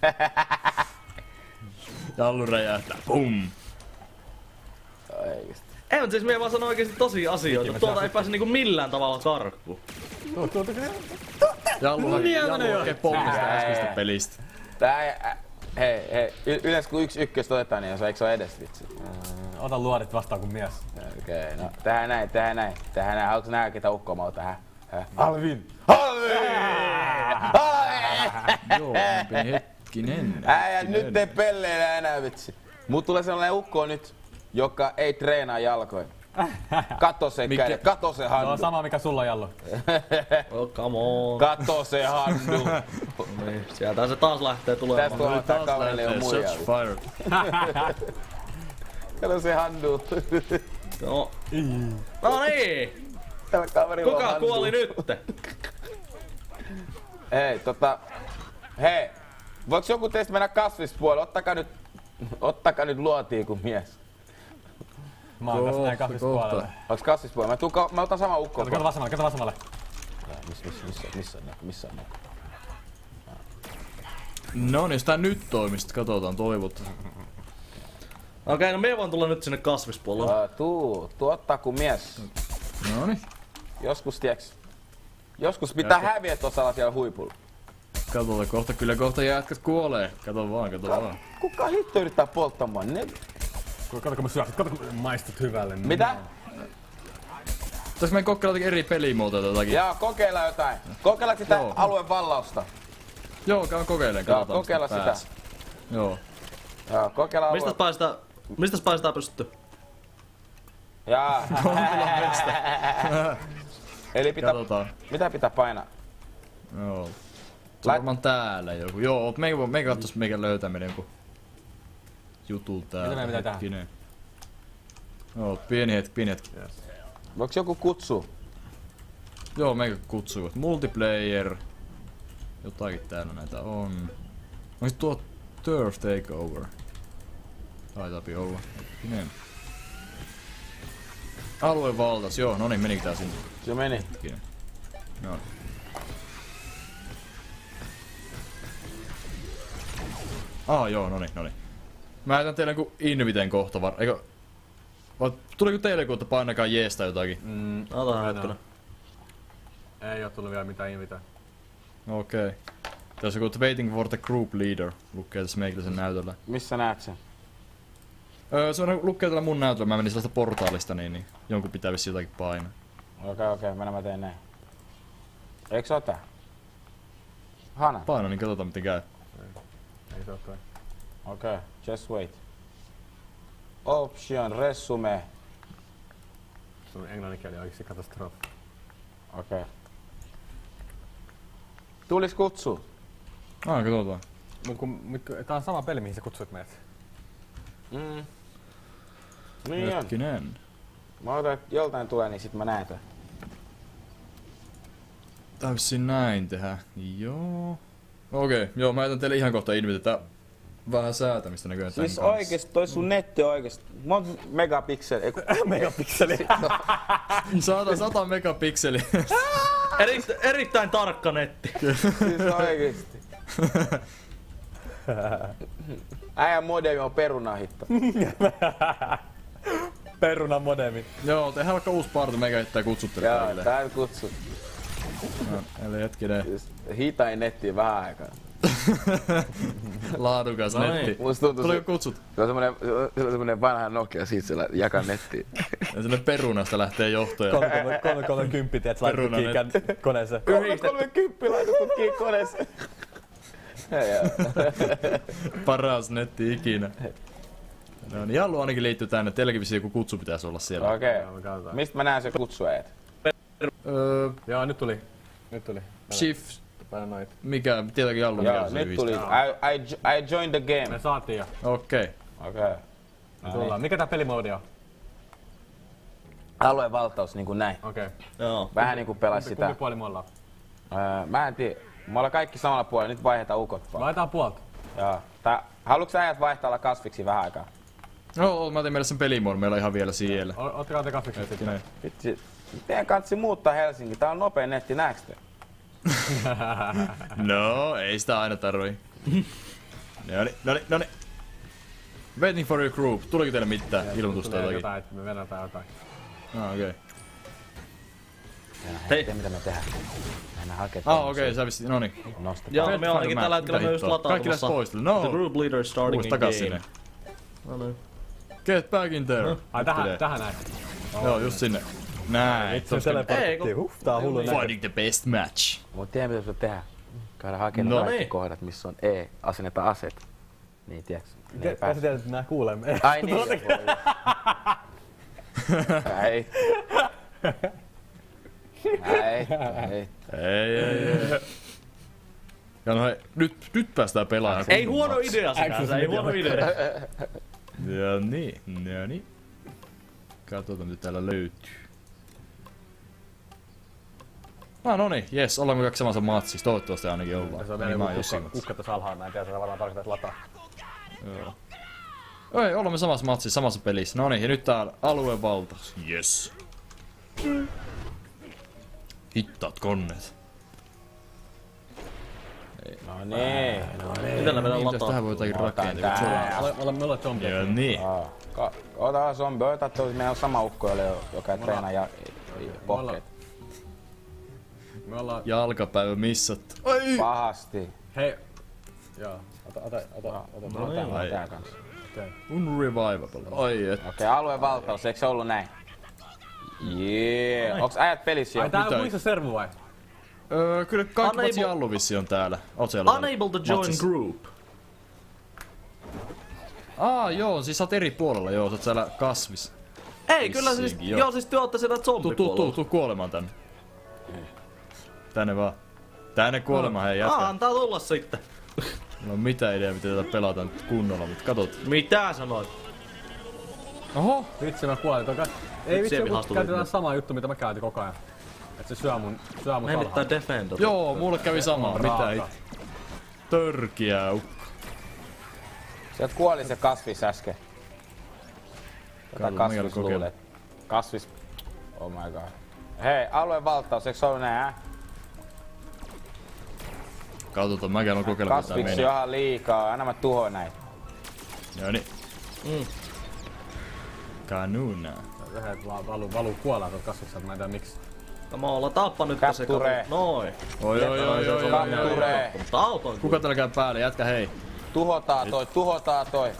Jallu räjähtää. Pum! Oikeesti. Ei, mutta siis minä vaan sanon oikeesti tosi asioita. Tuolta ei pääse niinku millään tavalla karkuun. Jallu oikein pommista äskeistä pelistä. Hei, yleensä kun yksi ykköstä otetaan, niin eikö se ole edes vitsi? Ota luodit vastaan kuin mies. Okei, no tehdään näin. Haluatko nää ketä ukkoa mä otan? Alvin! Joo, hetkinen. Nyt ei pelleillä enää vitsi. Mut tulee sellainen ukko nyt, joka ei treenaa jalkoja. Kato se käde, kato se handu. No sama mikä sulla Jallu. Oh, come on. Kato se handu. Niin, sieltä se taas lähtee tulemaan. Tästä tuolla tää kaverille on muija. Shots fired. Kato se handu. No. No niin! Tällä kaverilla on Kuka handu. kuoli nyt? Hei, hei. Voiks joku teistä mennä kasvispuolelle? Ottakaa nyt luotiin kuin mies. Mä oon tässä näin kasvispuolelle. Onks kasvispuolelle? Mä otan sama ukkoa. Kato vasemmalle. Missä on ne? No niin, jos tää nyt toimii, sit katsotaan, toivotaan. Okei, no me voin tulla nyt sinne kasvispuolelle. Tuu ottaa kuin mies. Noniin. Joskus pitää häviä tuossa siellä huipulla. Katsotaan, kohta jätkät kuolee. Kato vaan. Kuka hitto yrittää polttamaan? Kato kun mä syökset, kato kun maistut hyvälle. Mitä? Pitäisikö meidän kokeilla jotakin eri pelimuotoja jotakin? Jaa, kokeilla jotain. Kokeillaanko sitä alueen vallausta? Joo, kokeilen. Katsotaan, kokeilla sitä. pääs. Joo. Joo, kokeillaan alueen. Mistäs päästään pystyy? Jaa. Eli Katsotaan. mitä pitää painaa? Joo. Se on varmaan täällä joku. Joo, me katsos meikä löytää meidän joku jutu täällä. Mitä meidän pitää tehdä? Joo, pieni hetki. Yes. Voiko joku kutsua? Joo, meikä kutsuu. Multiplayer. Jotakin täällä näitä on. Onko tuo Turf Takeover? Taitaapi olla. Hetkinen. Alueen valtas, joo, noniin, menikö tää sinne? Se meni. Hetkinen. No. Joo, noniin. Mä jätän teille joku inviten kohta eikö... Tuliko teille joku, että painakaa jeesta jotakin? Ota hetkinen. Ei oo tullut vielä mitään invitä. Okei. Tässä joku waiting for the group leader. Lukee tässä meikäläisen näytöllä. Missä näet sen? Se on lukee tällä mun näytöllä. Mä menin sellaista portaalista niin jonkun pitää vissiin jotakin painaa. Okei, mä teen näin. Eikö se oo tää? Hana. Paino, niin katsotaan miten käy. Ei se oo toi. Okei, just wait. Option, resume. Sun englanninkieli on oikeesti katastrofi. Okei. Tulis kutsu? Katsotaan. Tää on sama peli mihin sä kutsuit meidät. Niin on. Hetkinen. Mä otan, että joltain tulee, niin sit mä näen tän. Täysin näin tehdä. Joo. Okei, joo, mä jätän teille ihan kohta invitetä. Vähän säätämistä näköjään tän Siis kanssa. oikeesti, toi sun netti oikeesti. Monta megapikseli? Megapikseli. 100 megapikseli. Erittäin tarkka netti. Siis oikeesti. Äijän modemi on perunahitto. Perunan modemi. Joo, tehdään vaikka uusi party, meikä heittää kutsuttele Joo, kaikille. tää kutsu. Eli hetkinen. Siis hitain netti vähän aikaa. Laadukas netti. Tuliko kutsut? Se on semmonen vanha Nokia, siitä se jakaa nettiin. Ja sinne perunasta lähtee johtoja. 330, tiedät, laitettu kiikän koneeseen. 330 laitettu kiinni koneeseen. Paras netti ikinä. No niin, Jallu ainakin liittyy tänne. Teilläkin vissiin joku kutsu pitäisi olla siellä. Okei. Mistä mä näen se kutsuajat? Joo, nyt tuli. Shift. Paina noit. Mikä? Tietenkin Jallu. Joo, nyt tuli. I joined the game. Me saatiin jo. Okei. Me tullaan. Mikä tää pelimoodi on? Alueen valtaus niinku näin. Okei. Joo. Vähän niinku pelas sitä. Kumpi puoli me ollaan? Mä en tiedä. Me ollaan kaikki samalla puolella, nyt vaihdetaan ukot vaan. Laitetaan puolta. Joo. Haluatko sä äijät vaihtaa olla kasviksi vähän aikaa? Joo, mä otin meille sen pelimuodon, meillä on ihan vielä siellä. Ottakaa te kasviksi sitten. Vitsi, teidän kansi muuttaa Helsinki. Tää on nopea netti, näetkö te? No, ei sitä aina tarvii. Noniin. Waiting for your group. Tuliko teille mitään ilmoitusta jotakin? Me vedetään jotain. Okei. Hei. Mitä me tehdään? Mennään hakemaan. Okei, sä vissi, noniin. Joo, me ainakin tällä hetkellä myös Kaikki läs latautumassa. poistelu. No. The group leader starting in Takas game. sinne. No niin. Get back in there. Ai tähän näin. Joo, just sinne. Näin. Se teleportti. Tää on hullu näkö. Fighting the best match. Mut tiedä mitä pitää tehdä. Käydä hakemaan kaikki kohdat, missä on E, asennetaan aset. Niin, tiedätkö? Sä tiedät, että nää kuulemme. Ai niin. Ei. Ei. Ja no hei, nyt päästään pelaamaan. Ei huono idea sinänsä, ei huono idea. Ja niin. Katsotaan mitä täällä löytyy. Noniin, jes, ollaanko kaikki samassa matsissa? Toivottavasti ainakin ollaan. Se on vielä joku kukka tuossa alhaalla, mä en tiedä, se on varmaan tarkoittaa lataa. Joo. Ei, olemme samassa matsissa, samassa pelissä. Noniin, ja nyt täällä aluevaltaus. Jes. Hittaat konneet. No niin. Miten ne mennään lataa? Tähän voi jotakin rakentaa. Me ollaan zombia. Ja niin. Ota zombi, ota toi, meillä on sama ukko, joka treenaa ja pohkeet. Me ollaan... Jalkapäivä missattu. Ai! Pahasti. Hei. Joo, ota Tää kanssa. Unrevivable. Ai et. Okei, aluevaltaus, eikö se ollut näin? Jee. Onks äijät pelissä jo? Ai tää on muissa servu vai? Kyllä kaikki patsi Allu vissi on täällä. Oot siellä Unable to join group. Joo, siis sä oot eri puolella, joo, sä oot siellä kasvis. Ei, kyllä siis, joo siis te ootte siellä zombipuolella. Tuu kuolemaan tänne. Tänne vaan. Tänne kuolemaan, hei jätkä. Antaa tulla sitten. Mulla on mitään idea, miten tätä pelataan nyt kunnolla, mutta katot. Mitä sanoit? Oho! Vitsi mä kuolin. Ei vitsi, joku käytetään sama juttu, mitä mä käytin koko ajan. Et se syö mun salhaa. Defender. Joo, mulle kävi sama. Mitä ei? Törkiä ukko. Sieltä kuoli se kasvis äsken. Tätä kasvis luulet. Kasvis. Oh my god. Hei, aluevaltaus, eikö se ollut näin? Katsotaan, mä käyn kokeilemaan mitä meni. Kasviksi ihan liikaa, aina mä tuhoin näitä. Joni. Kanuna. Lähet valuu kuollaan tuolta kasvikselta, mä en tiedä miksi. No mä ollaan tappa nyt se Capture. Noin. Oi. Capture. Kuka täällä käy päälle? Jätkä hei. Tuhotaan toi.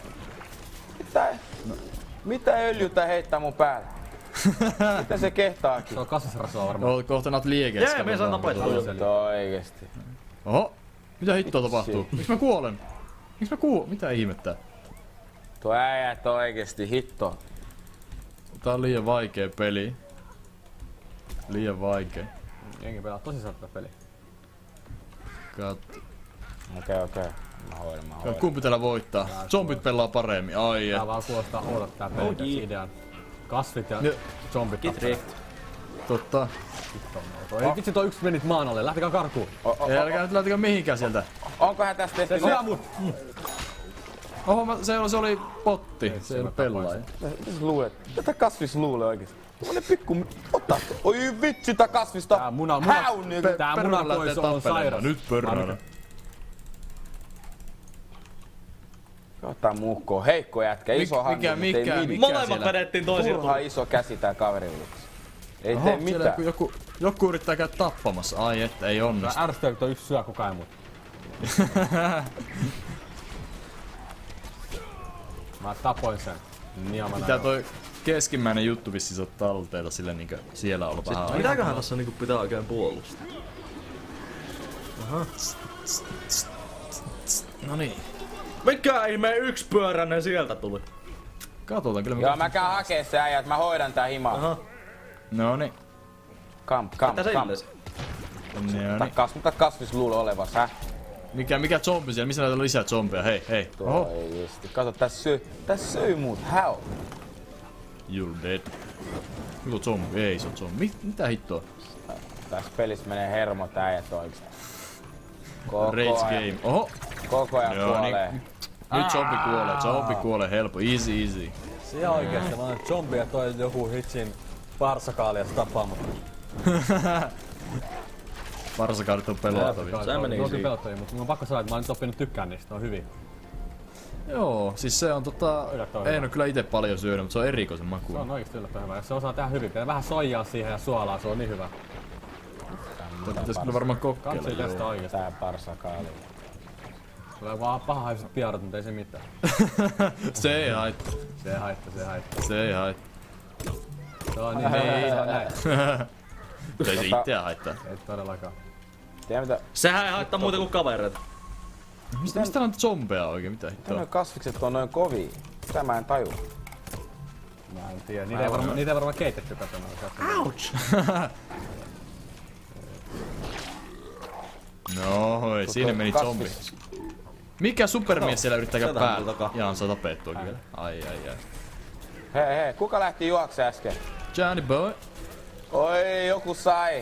Mitä öljytä heittää mun päälle? Mitä se kehtaakin? Se on kasvisrasvaa varmaan. No, kohta naat liikeessä. Jee, me saa tapettua. Oikeesti. Oho. Mitä hittoa tapahtuu? Miks mä kuolen? Mitä ihmettä? Tuo äijät oikeesti hitto. Tää on liian vaikea peli. Liian vaikea. Jengi pelaa tosi sattua peliä. Katso. Okei. Mä hoidan. Kumpi täällä voittaa? Zombit pelaa paremmin. Ai Tää vaan kuulostaa oudot tää peli tässä idean. Kasvit ja zombit tappaa. Totta. Ei vitsi toi yksi menit maan alle, lähtikää karkuun. Ei älkää nyt lähtikää mihinkään sieltä. Onkohan tästä tehty? Se syö mut! Oho, se oli potti. Se ei ole pelaaja. Mitä sä luulet? Tätä kasvis luulee oikeesti. Semmonen pikku... Ota! Oi vitsi tää kasvista! Tää munan pois on sairas. Nyt pörnänä. Ottaa muukkoon. Heikko jätkä, iso hanki. Mikä molemmat vedettiin toisiaan. Turha iso käsi tää kaverilla. Ei tee mitään. Joku yrittää käydä tappamassa. Ai et, ei onnistu. Mä ärsytän, kun toi yksi syö koko ajan mut. Mä tapoin sen. Pitää toi keskimmäinen juttu vissiin saa talteita sille niinkö siellä olla vähän aikaa. Mitäköhän tässä niinku pitää oikein puolustaa? Aha. Noniin. Mikä ihme yksipyöräinen sieltä tuli? Katsotaan kyllä. Joo, mä käyn hakee se äijät, mä hoidan tää himaa. Aha. Noniin. Kamp. Mitä kasvis luulee olevas, hä? Mikä zombi siellä? Missä näitä on lisää zombeja? Hei. Tuo ei just. Kato, tässä söi mut. How? You're dead. Mikä zombi? Ei se on zombi. Mitä hittoa? Tässä pelissä menee hermot äijät oikeesti. Rage game. Oho. Koko ajan kuolee. Nyt zombi kuolee helppo. Easy. Se oikeesti, mä oon zombi ja toi joku hitsin parsakaali ja se tappaa mut. Parsakaalit on pelottavia. Se meni siihen. Pelottavia, mutta mun on pakko sanoa, että mä oon nyt oppinut tykkään niistä, ne on hyviä. Joo, siis se on en oo kyllä ite paljon syönyt, mutta se on erikoisen makuun. Se on oikeesti yllättävän hyvä, jos se osaa tehdä hyvin. Vähän soijaa siihen ja suolaa, se on niin hyvä. Tätä pitäis kyllä varmaan kokeilla. Katsoi tästä oikeesti. Tää parsakaali. Tulee vaan pahahaiset piarat, mutta ei se mitään. Se ei haittaa. Se ei haittaa. Se on niin, se on näin. Se ei se itseä haittaa. Ei todellakaan. Tiedä mitä? Sehän ei haittaa muuta kuin kavereita. Mistä täällä on zombeja oikein? Mitä hittoa? Noin kasvikset on noin kovia. Sitä mä en tajua. Mä en tiedä. Niitä ei varmaan keitetty kotona. Ouch! Nohoi, siinä meni zombi. Mikä supermies siellä yrittää käydä päällä? Jaan, saa tapettua kyllä. Ai. Hei, kuka lähti juokse äsken? Johnny boy. Oi, joku sai.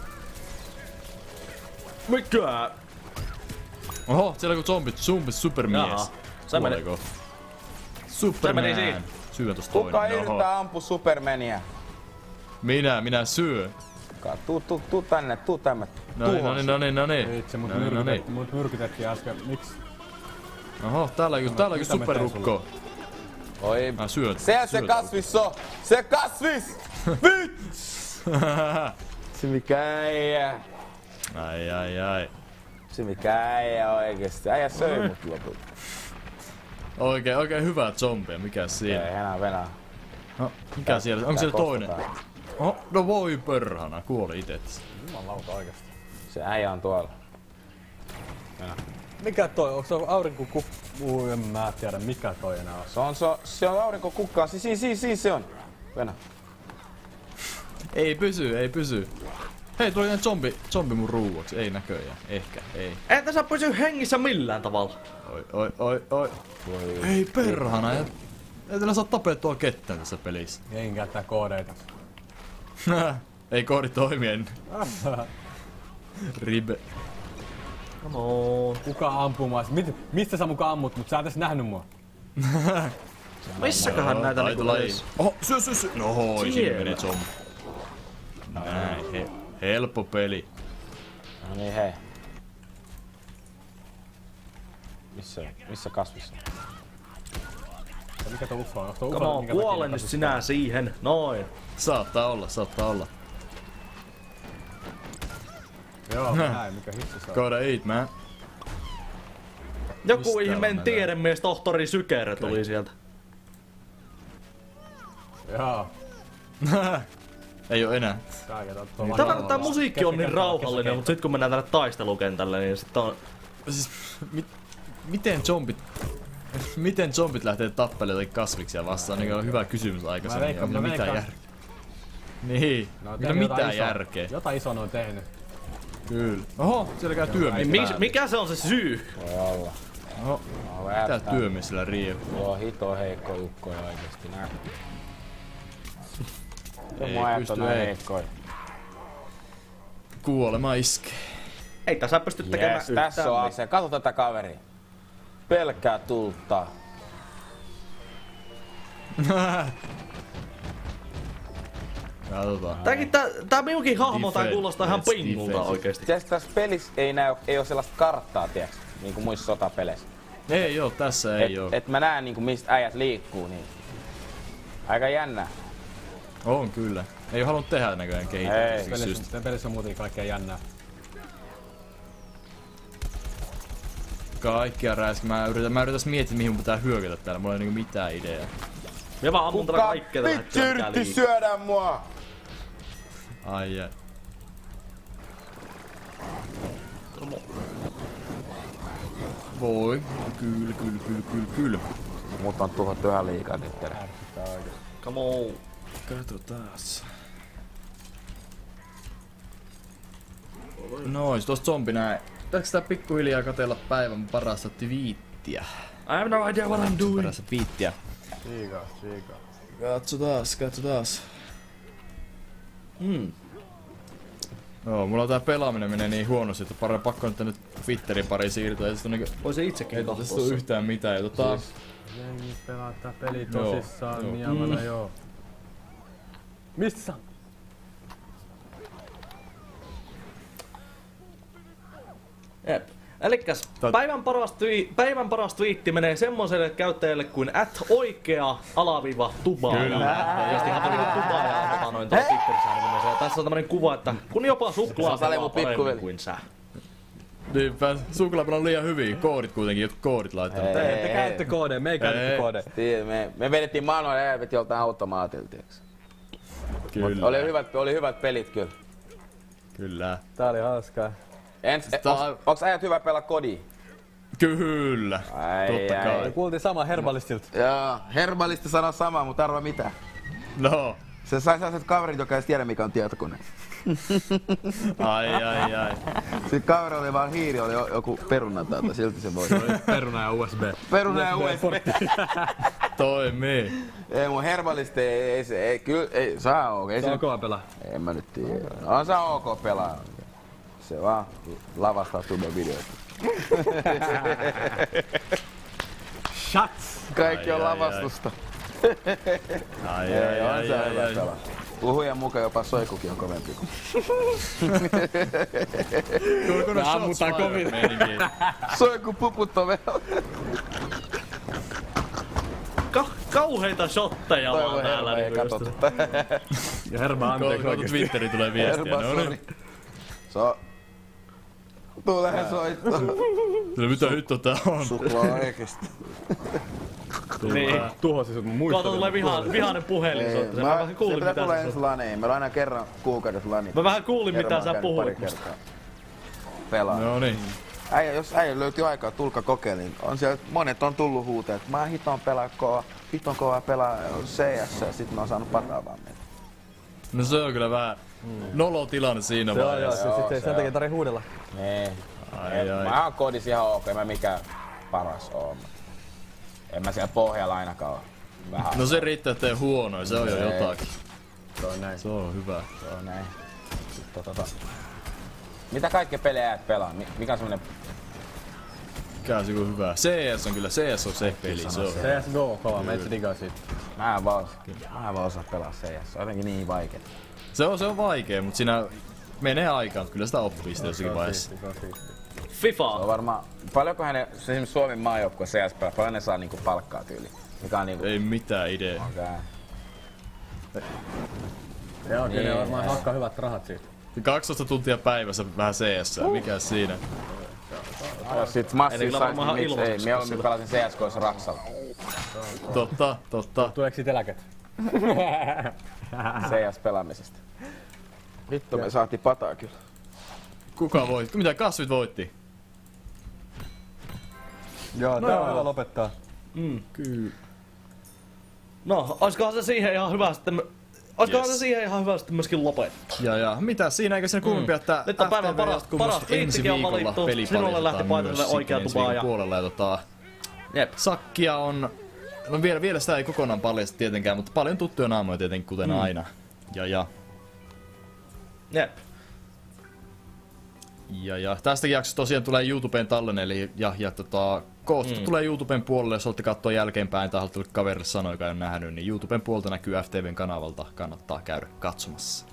Mikä? Oho, siellä on zombi supermies. Jaha, se meni. Superman. Se meni siinä. Syö tosta toinen. Kuka yrittää ampua Supermania? Minä syön. Tuu tänne, tuu tänne. Noniin. Itse mut myrkytettiin äsken. Miksi? Oho, täällä on superrukko. Oi, Mä syön. se kasvis on! Se kasvis! Vits! Se mikä äijä. Ai. Se mikä äijä oikeesti. Äijä söi mut lopulta. Oikein hyvää zombia, mikä siinä? Ei enää venää. No, mikä siellä? Onko siellä toinen? Oh, no voi perhana, kuoli ite. Jumalauta oikeesti. Se äijä on tuolla. Mikä toi? Onko se aurinkokukka? En mä tiedä mikä toi enää on. Se on aurinkokukka. Siinä se on. Venä. Ei pysy. Hei, tuli näin zombi mun ruuaksi. Ei näköjään. Ehkä, ei. Ei tässä pysy hengissä millään tavalla. Oi. Ei perhana. Ei tällä saa tapettua ketään tässä pelissä. Ei käyttää koodeita. Ei koodi toimi ennen. Ribe. Come on. Kuka ampuu mua? Mistä sä mukaan ammut? Mut sä et edes nähnyt mua. Missäköhän näitä niinku olisi? Oho, syö. Nohoi, siinä menee zombi. Näin, helppo peli. No niin, hei. Missä kasvissa? Mikä tuo ufo on? Come on, kuole nyt sinä siihen. Noin. Saattaa olla. Joo, näin, mikä hitsi se on. Gotta eat, man. Joku ihmeen tiedemies tohtori Sykerö tuli sieltä. Joo. Ei oo enää. Tää musiikki on niin rauhallinen, mutta sit kun mennään tänne taistelukentälle, niin sit on... Siis, miten zombit lähtee tappelemaan kasviksia vastaan? Niin on hyvä kysymys aikaisemmin. Ei mitään järkeä. Niin, no mitään järkeä. Jotain isoa on tehnyt. Kyllä. Oho, siellä käy työmies. Mikä se on se syy? Voi olla. Oho, mitä työmies sillä riippuu? Joo, hito heikko jukkoja oikeesti nää. Ei pysty, ei. Kuolema iskee. Ei tässä pysty tekemään yhtään. Tässä on ase. Kato tätä kaveria. Pelkkää tulta. Katsotaan. Tää minunkin hahmo tää kuulostaa ihan pingulta oikeesti. Tässä pelissä ei oo sellaista karttaa, tiiäks? Niinku muissa sotapeleissä. Ei oo, tässä ei oo. Et mä näen niinku mistä äijät liikkuu niin. Aika jännää. On kyllä. Ei oo halunnut tehdä näköjään kehitystä. Pelissä on muutenkin kaikkea jännää. Kaikkia räiskä. Mä yritäs miettiä mihin mun pitää hyökätä täällä. Mulla ei niinku mitään ideaa. Mä vaan ammun tällä kaikkea tällä hetkellä. Kuka vittu yritti syödä mua? Ai. Voi. Kyllä. Mut on tuhottu ihan liikaa nyt. Come on. Katsotaas. Nois, tosta zombi näin. Pitääkö sitä pikkuhiljaa katsella päivän parasta twiittiä? I have no idea what I'm doing. Parasta twiittiä. Siika. Katsotaas. Joo, mulla tää pelaaminen menee niin huonosti, että pakko nyt tänne Twitterin pariin siirtyä. Ei niinku... Voisi itsekin ei tästä oo yhtään mitään. Jengi pelaa tää peli tosissaan, niin joo. Missä? Jep. Elikkäs päivän paras twiitti menee semmoselle käyttäjälle kuin @oikea_tubaaja. Tietysti ihan tubaaja noin tuolla Twitterissä nimensä. Ja tässä on tämmönen kuva, että kun jopa suklaa pelaa paremmin kuin sä. Niinpä, suklaapeli on liian hyviä. Koodit kuitenkin, jotkut koodit laittanut. Te käytte koodeja, me ei käytetty koodeja. Me vedettiin manuaali ja veti joltain automaatilta. Kyllä. Oli hyvät pelit kyllä. Kyllä. Tää oli hauskaa. Onks äijät hyvä pelaa kodia? Kyllä. Totta kai. Kuultiin sama Herbalistilta. Joo, Herbalisti sanoo samaa, mutta arva mitä? No. Se sai sellaiset kaverit, jotka ei tiedä mikä on tietokone. Ai. Sitten kaveri oli vaan hiiri, oli joku peruna täältä, silti se voi. Peruna ja USB. Peruna ja USB. Toimii. Ei mun hermallisesti ei kyllä, ei saa ok. Se on kova pelaa. En mä nyt tiedä. On se ok pelaa. Se vaan lavastaa tunnen videoita. Shots! Kaikki on lavastusta. Ai. On se hyvä pelaa. Puhujan mukaan jopa Soikukin on kovempi kuin. Me ammutaan kovin. Soiku puputtaa vielä. Kauheita shotteja vaan täällä. Ei katsota. Ja Herma anteeksi Tuolta Twitteri tulee viestiä. No niin. Tulee soittaa. Mitä hitto tää on? Suklaa oikeesti. Niin. Tuhosi sut mun muistelun. Kohta tulee vihainen puhelin. Se vähän kuulin mitä tulee ensi laneihin. Meillä on aina kerran kuukaudessa lanit. Mä vähän kuulin mitä sä puhuit. Pelaa. No niin. Jos äijä löytyy aikaa, tulkaa kokeiliin. On siellä, monet on tullut huuteen, että mä hiton pelaa pelaa CS ja sit mä oon saanut pataa vaan meitä. No se on kyllä vähän nolo tilanne siinä vaiheessa. Joo, sit sen takia tarvii huudella. Nee. Ai. Mä oon kodissa ihan ok, en mä mikään paras oo. En mä siellä pohjalla ainakaan oo. Vähän. No se riittää, ettei huonoin, se on jo jotakin. Se on näin. Se on hyvä. Se on näin. Mitä kaikkea pelejä jäät pelaa? Mikä on semmonen... Mikä on hyvä? CS on kyllä, CS on se peli, se on. CSGO kova, meitä digaa siitä. Mä en vaan osaa pelaa CS, se on jotenkin niin vaikea. Se on vaikee, mut siinä menee aikaan, kyllä sitä oppii sitä jossakin vaiheessa. FIFA. Se on varmaan... Paljonkohan ne, esimerkiksi Suomen maajoukkue CS pelaa, paljon ne saa niinku palkkaa tyyliin? Mikä on niinku... Ei mitään idea. Joo, kyllä ne varmaan hakkaa hyvät rahat siitä. 12 tuntia päivässä vähän CS, mikäs siinä? Jos sit massiin sais, niin miksi ei? Mieluummin pelasin CS:GOssa Raksalla. Totta. Tuleeko siitä eläket? CS-pelaamisesta. Vittu, me saatiin pataa kyllä. Kuka voitti? Mitä kasvit voitti? Joo, tää on hyvä lopettaa. Kyllä. No, oiskohan se siihen ihan hyvä sitten... Oiskohan se siihen ihan hyvä sitten myöskin lopettaa? Ja mitä siinä, eikä siinä kuumimpia, että nyt on päivän paras ensi viikkokin on viikolla valittu. peli Sinulle lähti paitalle oikea tupaa ja... puolella ja Jep. Sakkia on... No vielä sitä ei kokonaan paljasta tietenkään, mutta paljon tuttuja naamoja tietenkin, kuten aina. Ja. Jep. Ja tästäkin jaksosta tosiaan tulee YouTubeen tallenne, eli kohta tulee YouTuben puolelle, jos olette katsoa jälkeenpäin tai haluatte kaverille sanoa, joka ei ole nähnyt, niin YouTuben puolta näkyy FTVn kanavalta, kannattaa käydä katsomassa.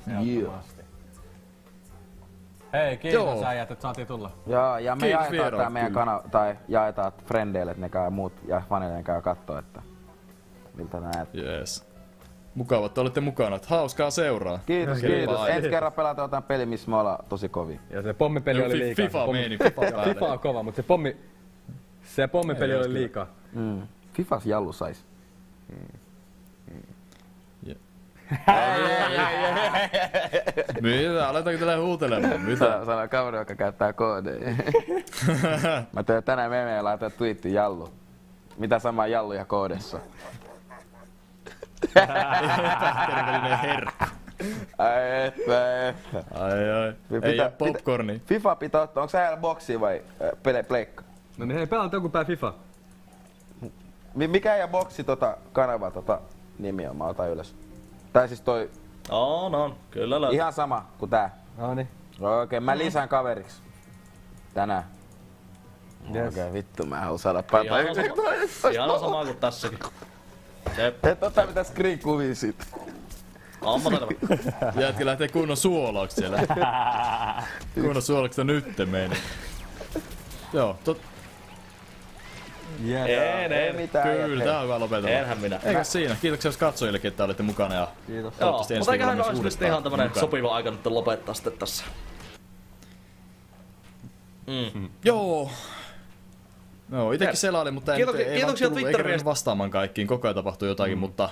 Hei, kiitos äijät, että saatiin tulla. Joo, ja me Kiitos jaetaan tää meidän tai jaetaan frendeille, että ne käy muut ja faneille käy kattoo, että miltä näet. Jees. Mukava, että olette mukana. Hauskaa seuraa. Kiitos. Ensi kerran pelataan jotain peli, missä me ollaan tosi kovia. Ja se pommipeli oli liikaa. FIFA on kova, mutta se pommipeli oli liikaa. Fifas jallu sais. Mitä? Aletaanko tällä huutelemaan? Mitä? Sano kaveri, joka käyttää koodeja. Mä tein tänään memeen ja laitan twiitti jallu. Mitä samaa jalluja koodessa? Epäterveellinen herkku. Ai että. Ai. Ei jää popcorni. FIFA pitää ottaa. Onko sä boksi vai pleikka? No niin hei, pelaat joku päin FIFA. Mikä ei boksi kanava nimi on? Mä otan ylös. Tai siis toi... No, kyllä löytyy. Ihan sama kuin tää. Noniin. Okei, mä lisään kaveriksi. Tänään. Yes. Okei, vittu, mä haluan saada pataa. Ihan sama kuin tässäkin. Jep. Et ota mitä screen-kuvia siitä. Jätkä lähtee kunnon suolauksi siellä. Kunnon suolauksesta nytte meni. Joo, Ei mitään. Kyllä, tää on hyvä lopetella. Enhän minä. Eikä siinä. Kiitoksia katsojillekin, että olitte mukana. Ja kiitos. Joo, ensi mutta eiköhän viikolla olisi myös nyt ihan tämmönen mukana. sopiva aika nyt lopettaa sitten tässä. Joo. No, itekin selailin, mutta ei kiitoksia tullut vastaamaan kaikkiin. Koko ajan tapahtuu jotakin, mutta...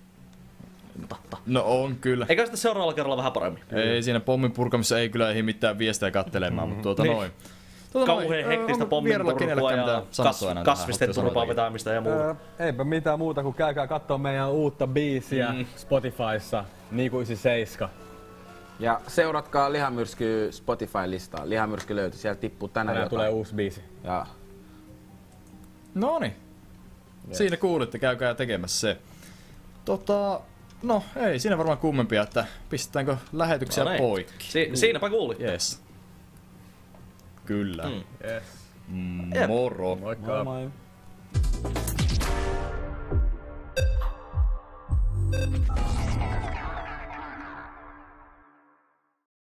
No on kyllä. Eikä sitten seuraavalla kerralla vähän paremmin? Ei siinä pommin purkamissa ei kyllä ehdi mitään viestejä kattelemaan, mutta noin. kauhean hektistä pomminpurkua ja kasvisten turpaa vetämistä ja muuta. Eipä mitään muuta kuin käykää kattoo meidän uutta biisiä Spotifyssa, Niku97. Ja seuratkaa Lihamyrsky Spotify-listaa. Lihamyrsky löytyy, sieltä tippuu tänään jotain. Tulee uusi biisi. Ja. Noniin. Yes. Siinä kuulitte, käykää tekemässä se. No ei siinä varmaan kummempia, että pistetäänkö lähetyksiä poikki. Siinäpä kuuli. Yes. Kyllä. Yes. Moro. Moikka. Moi moi.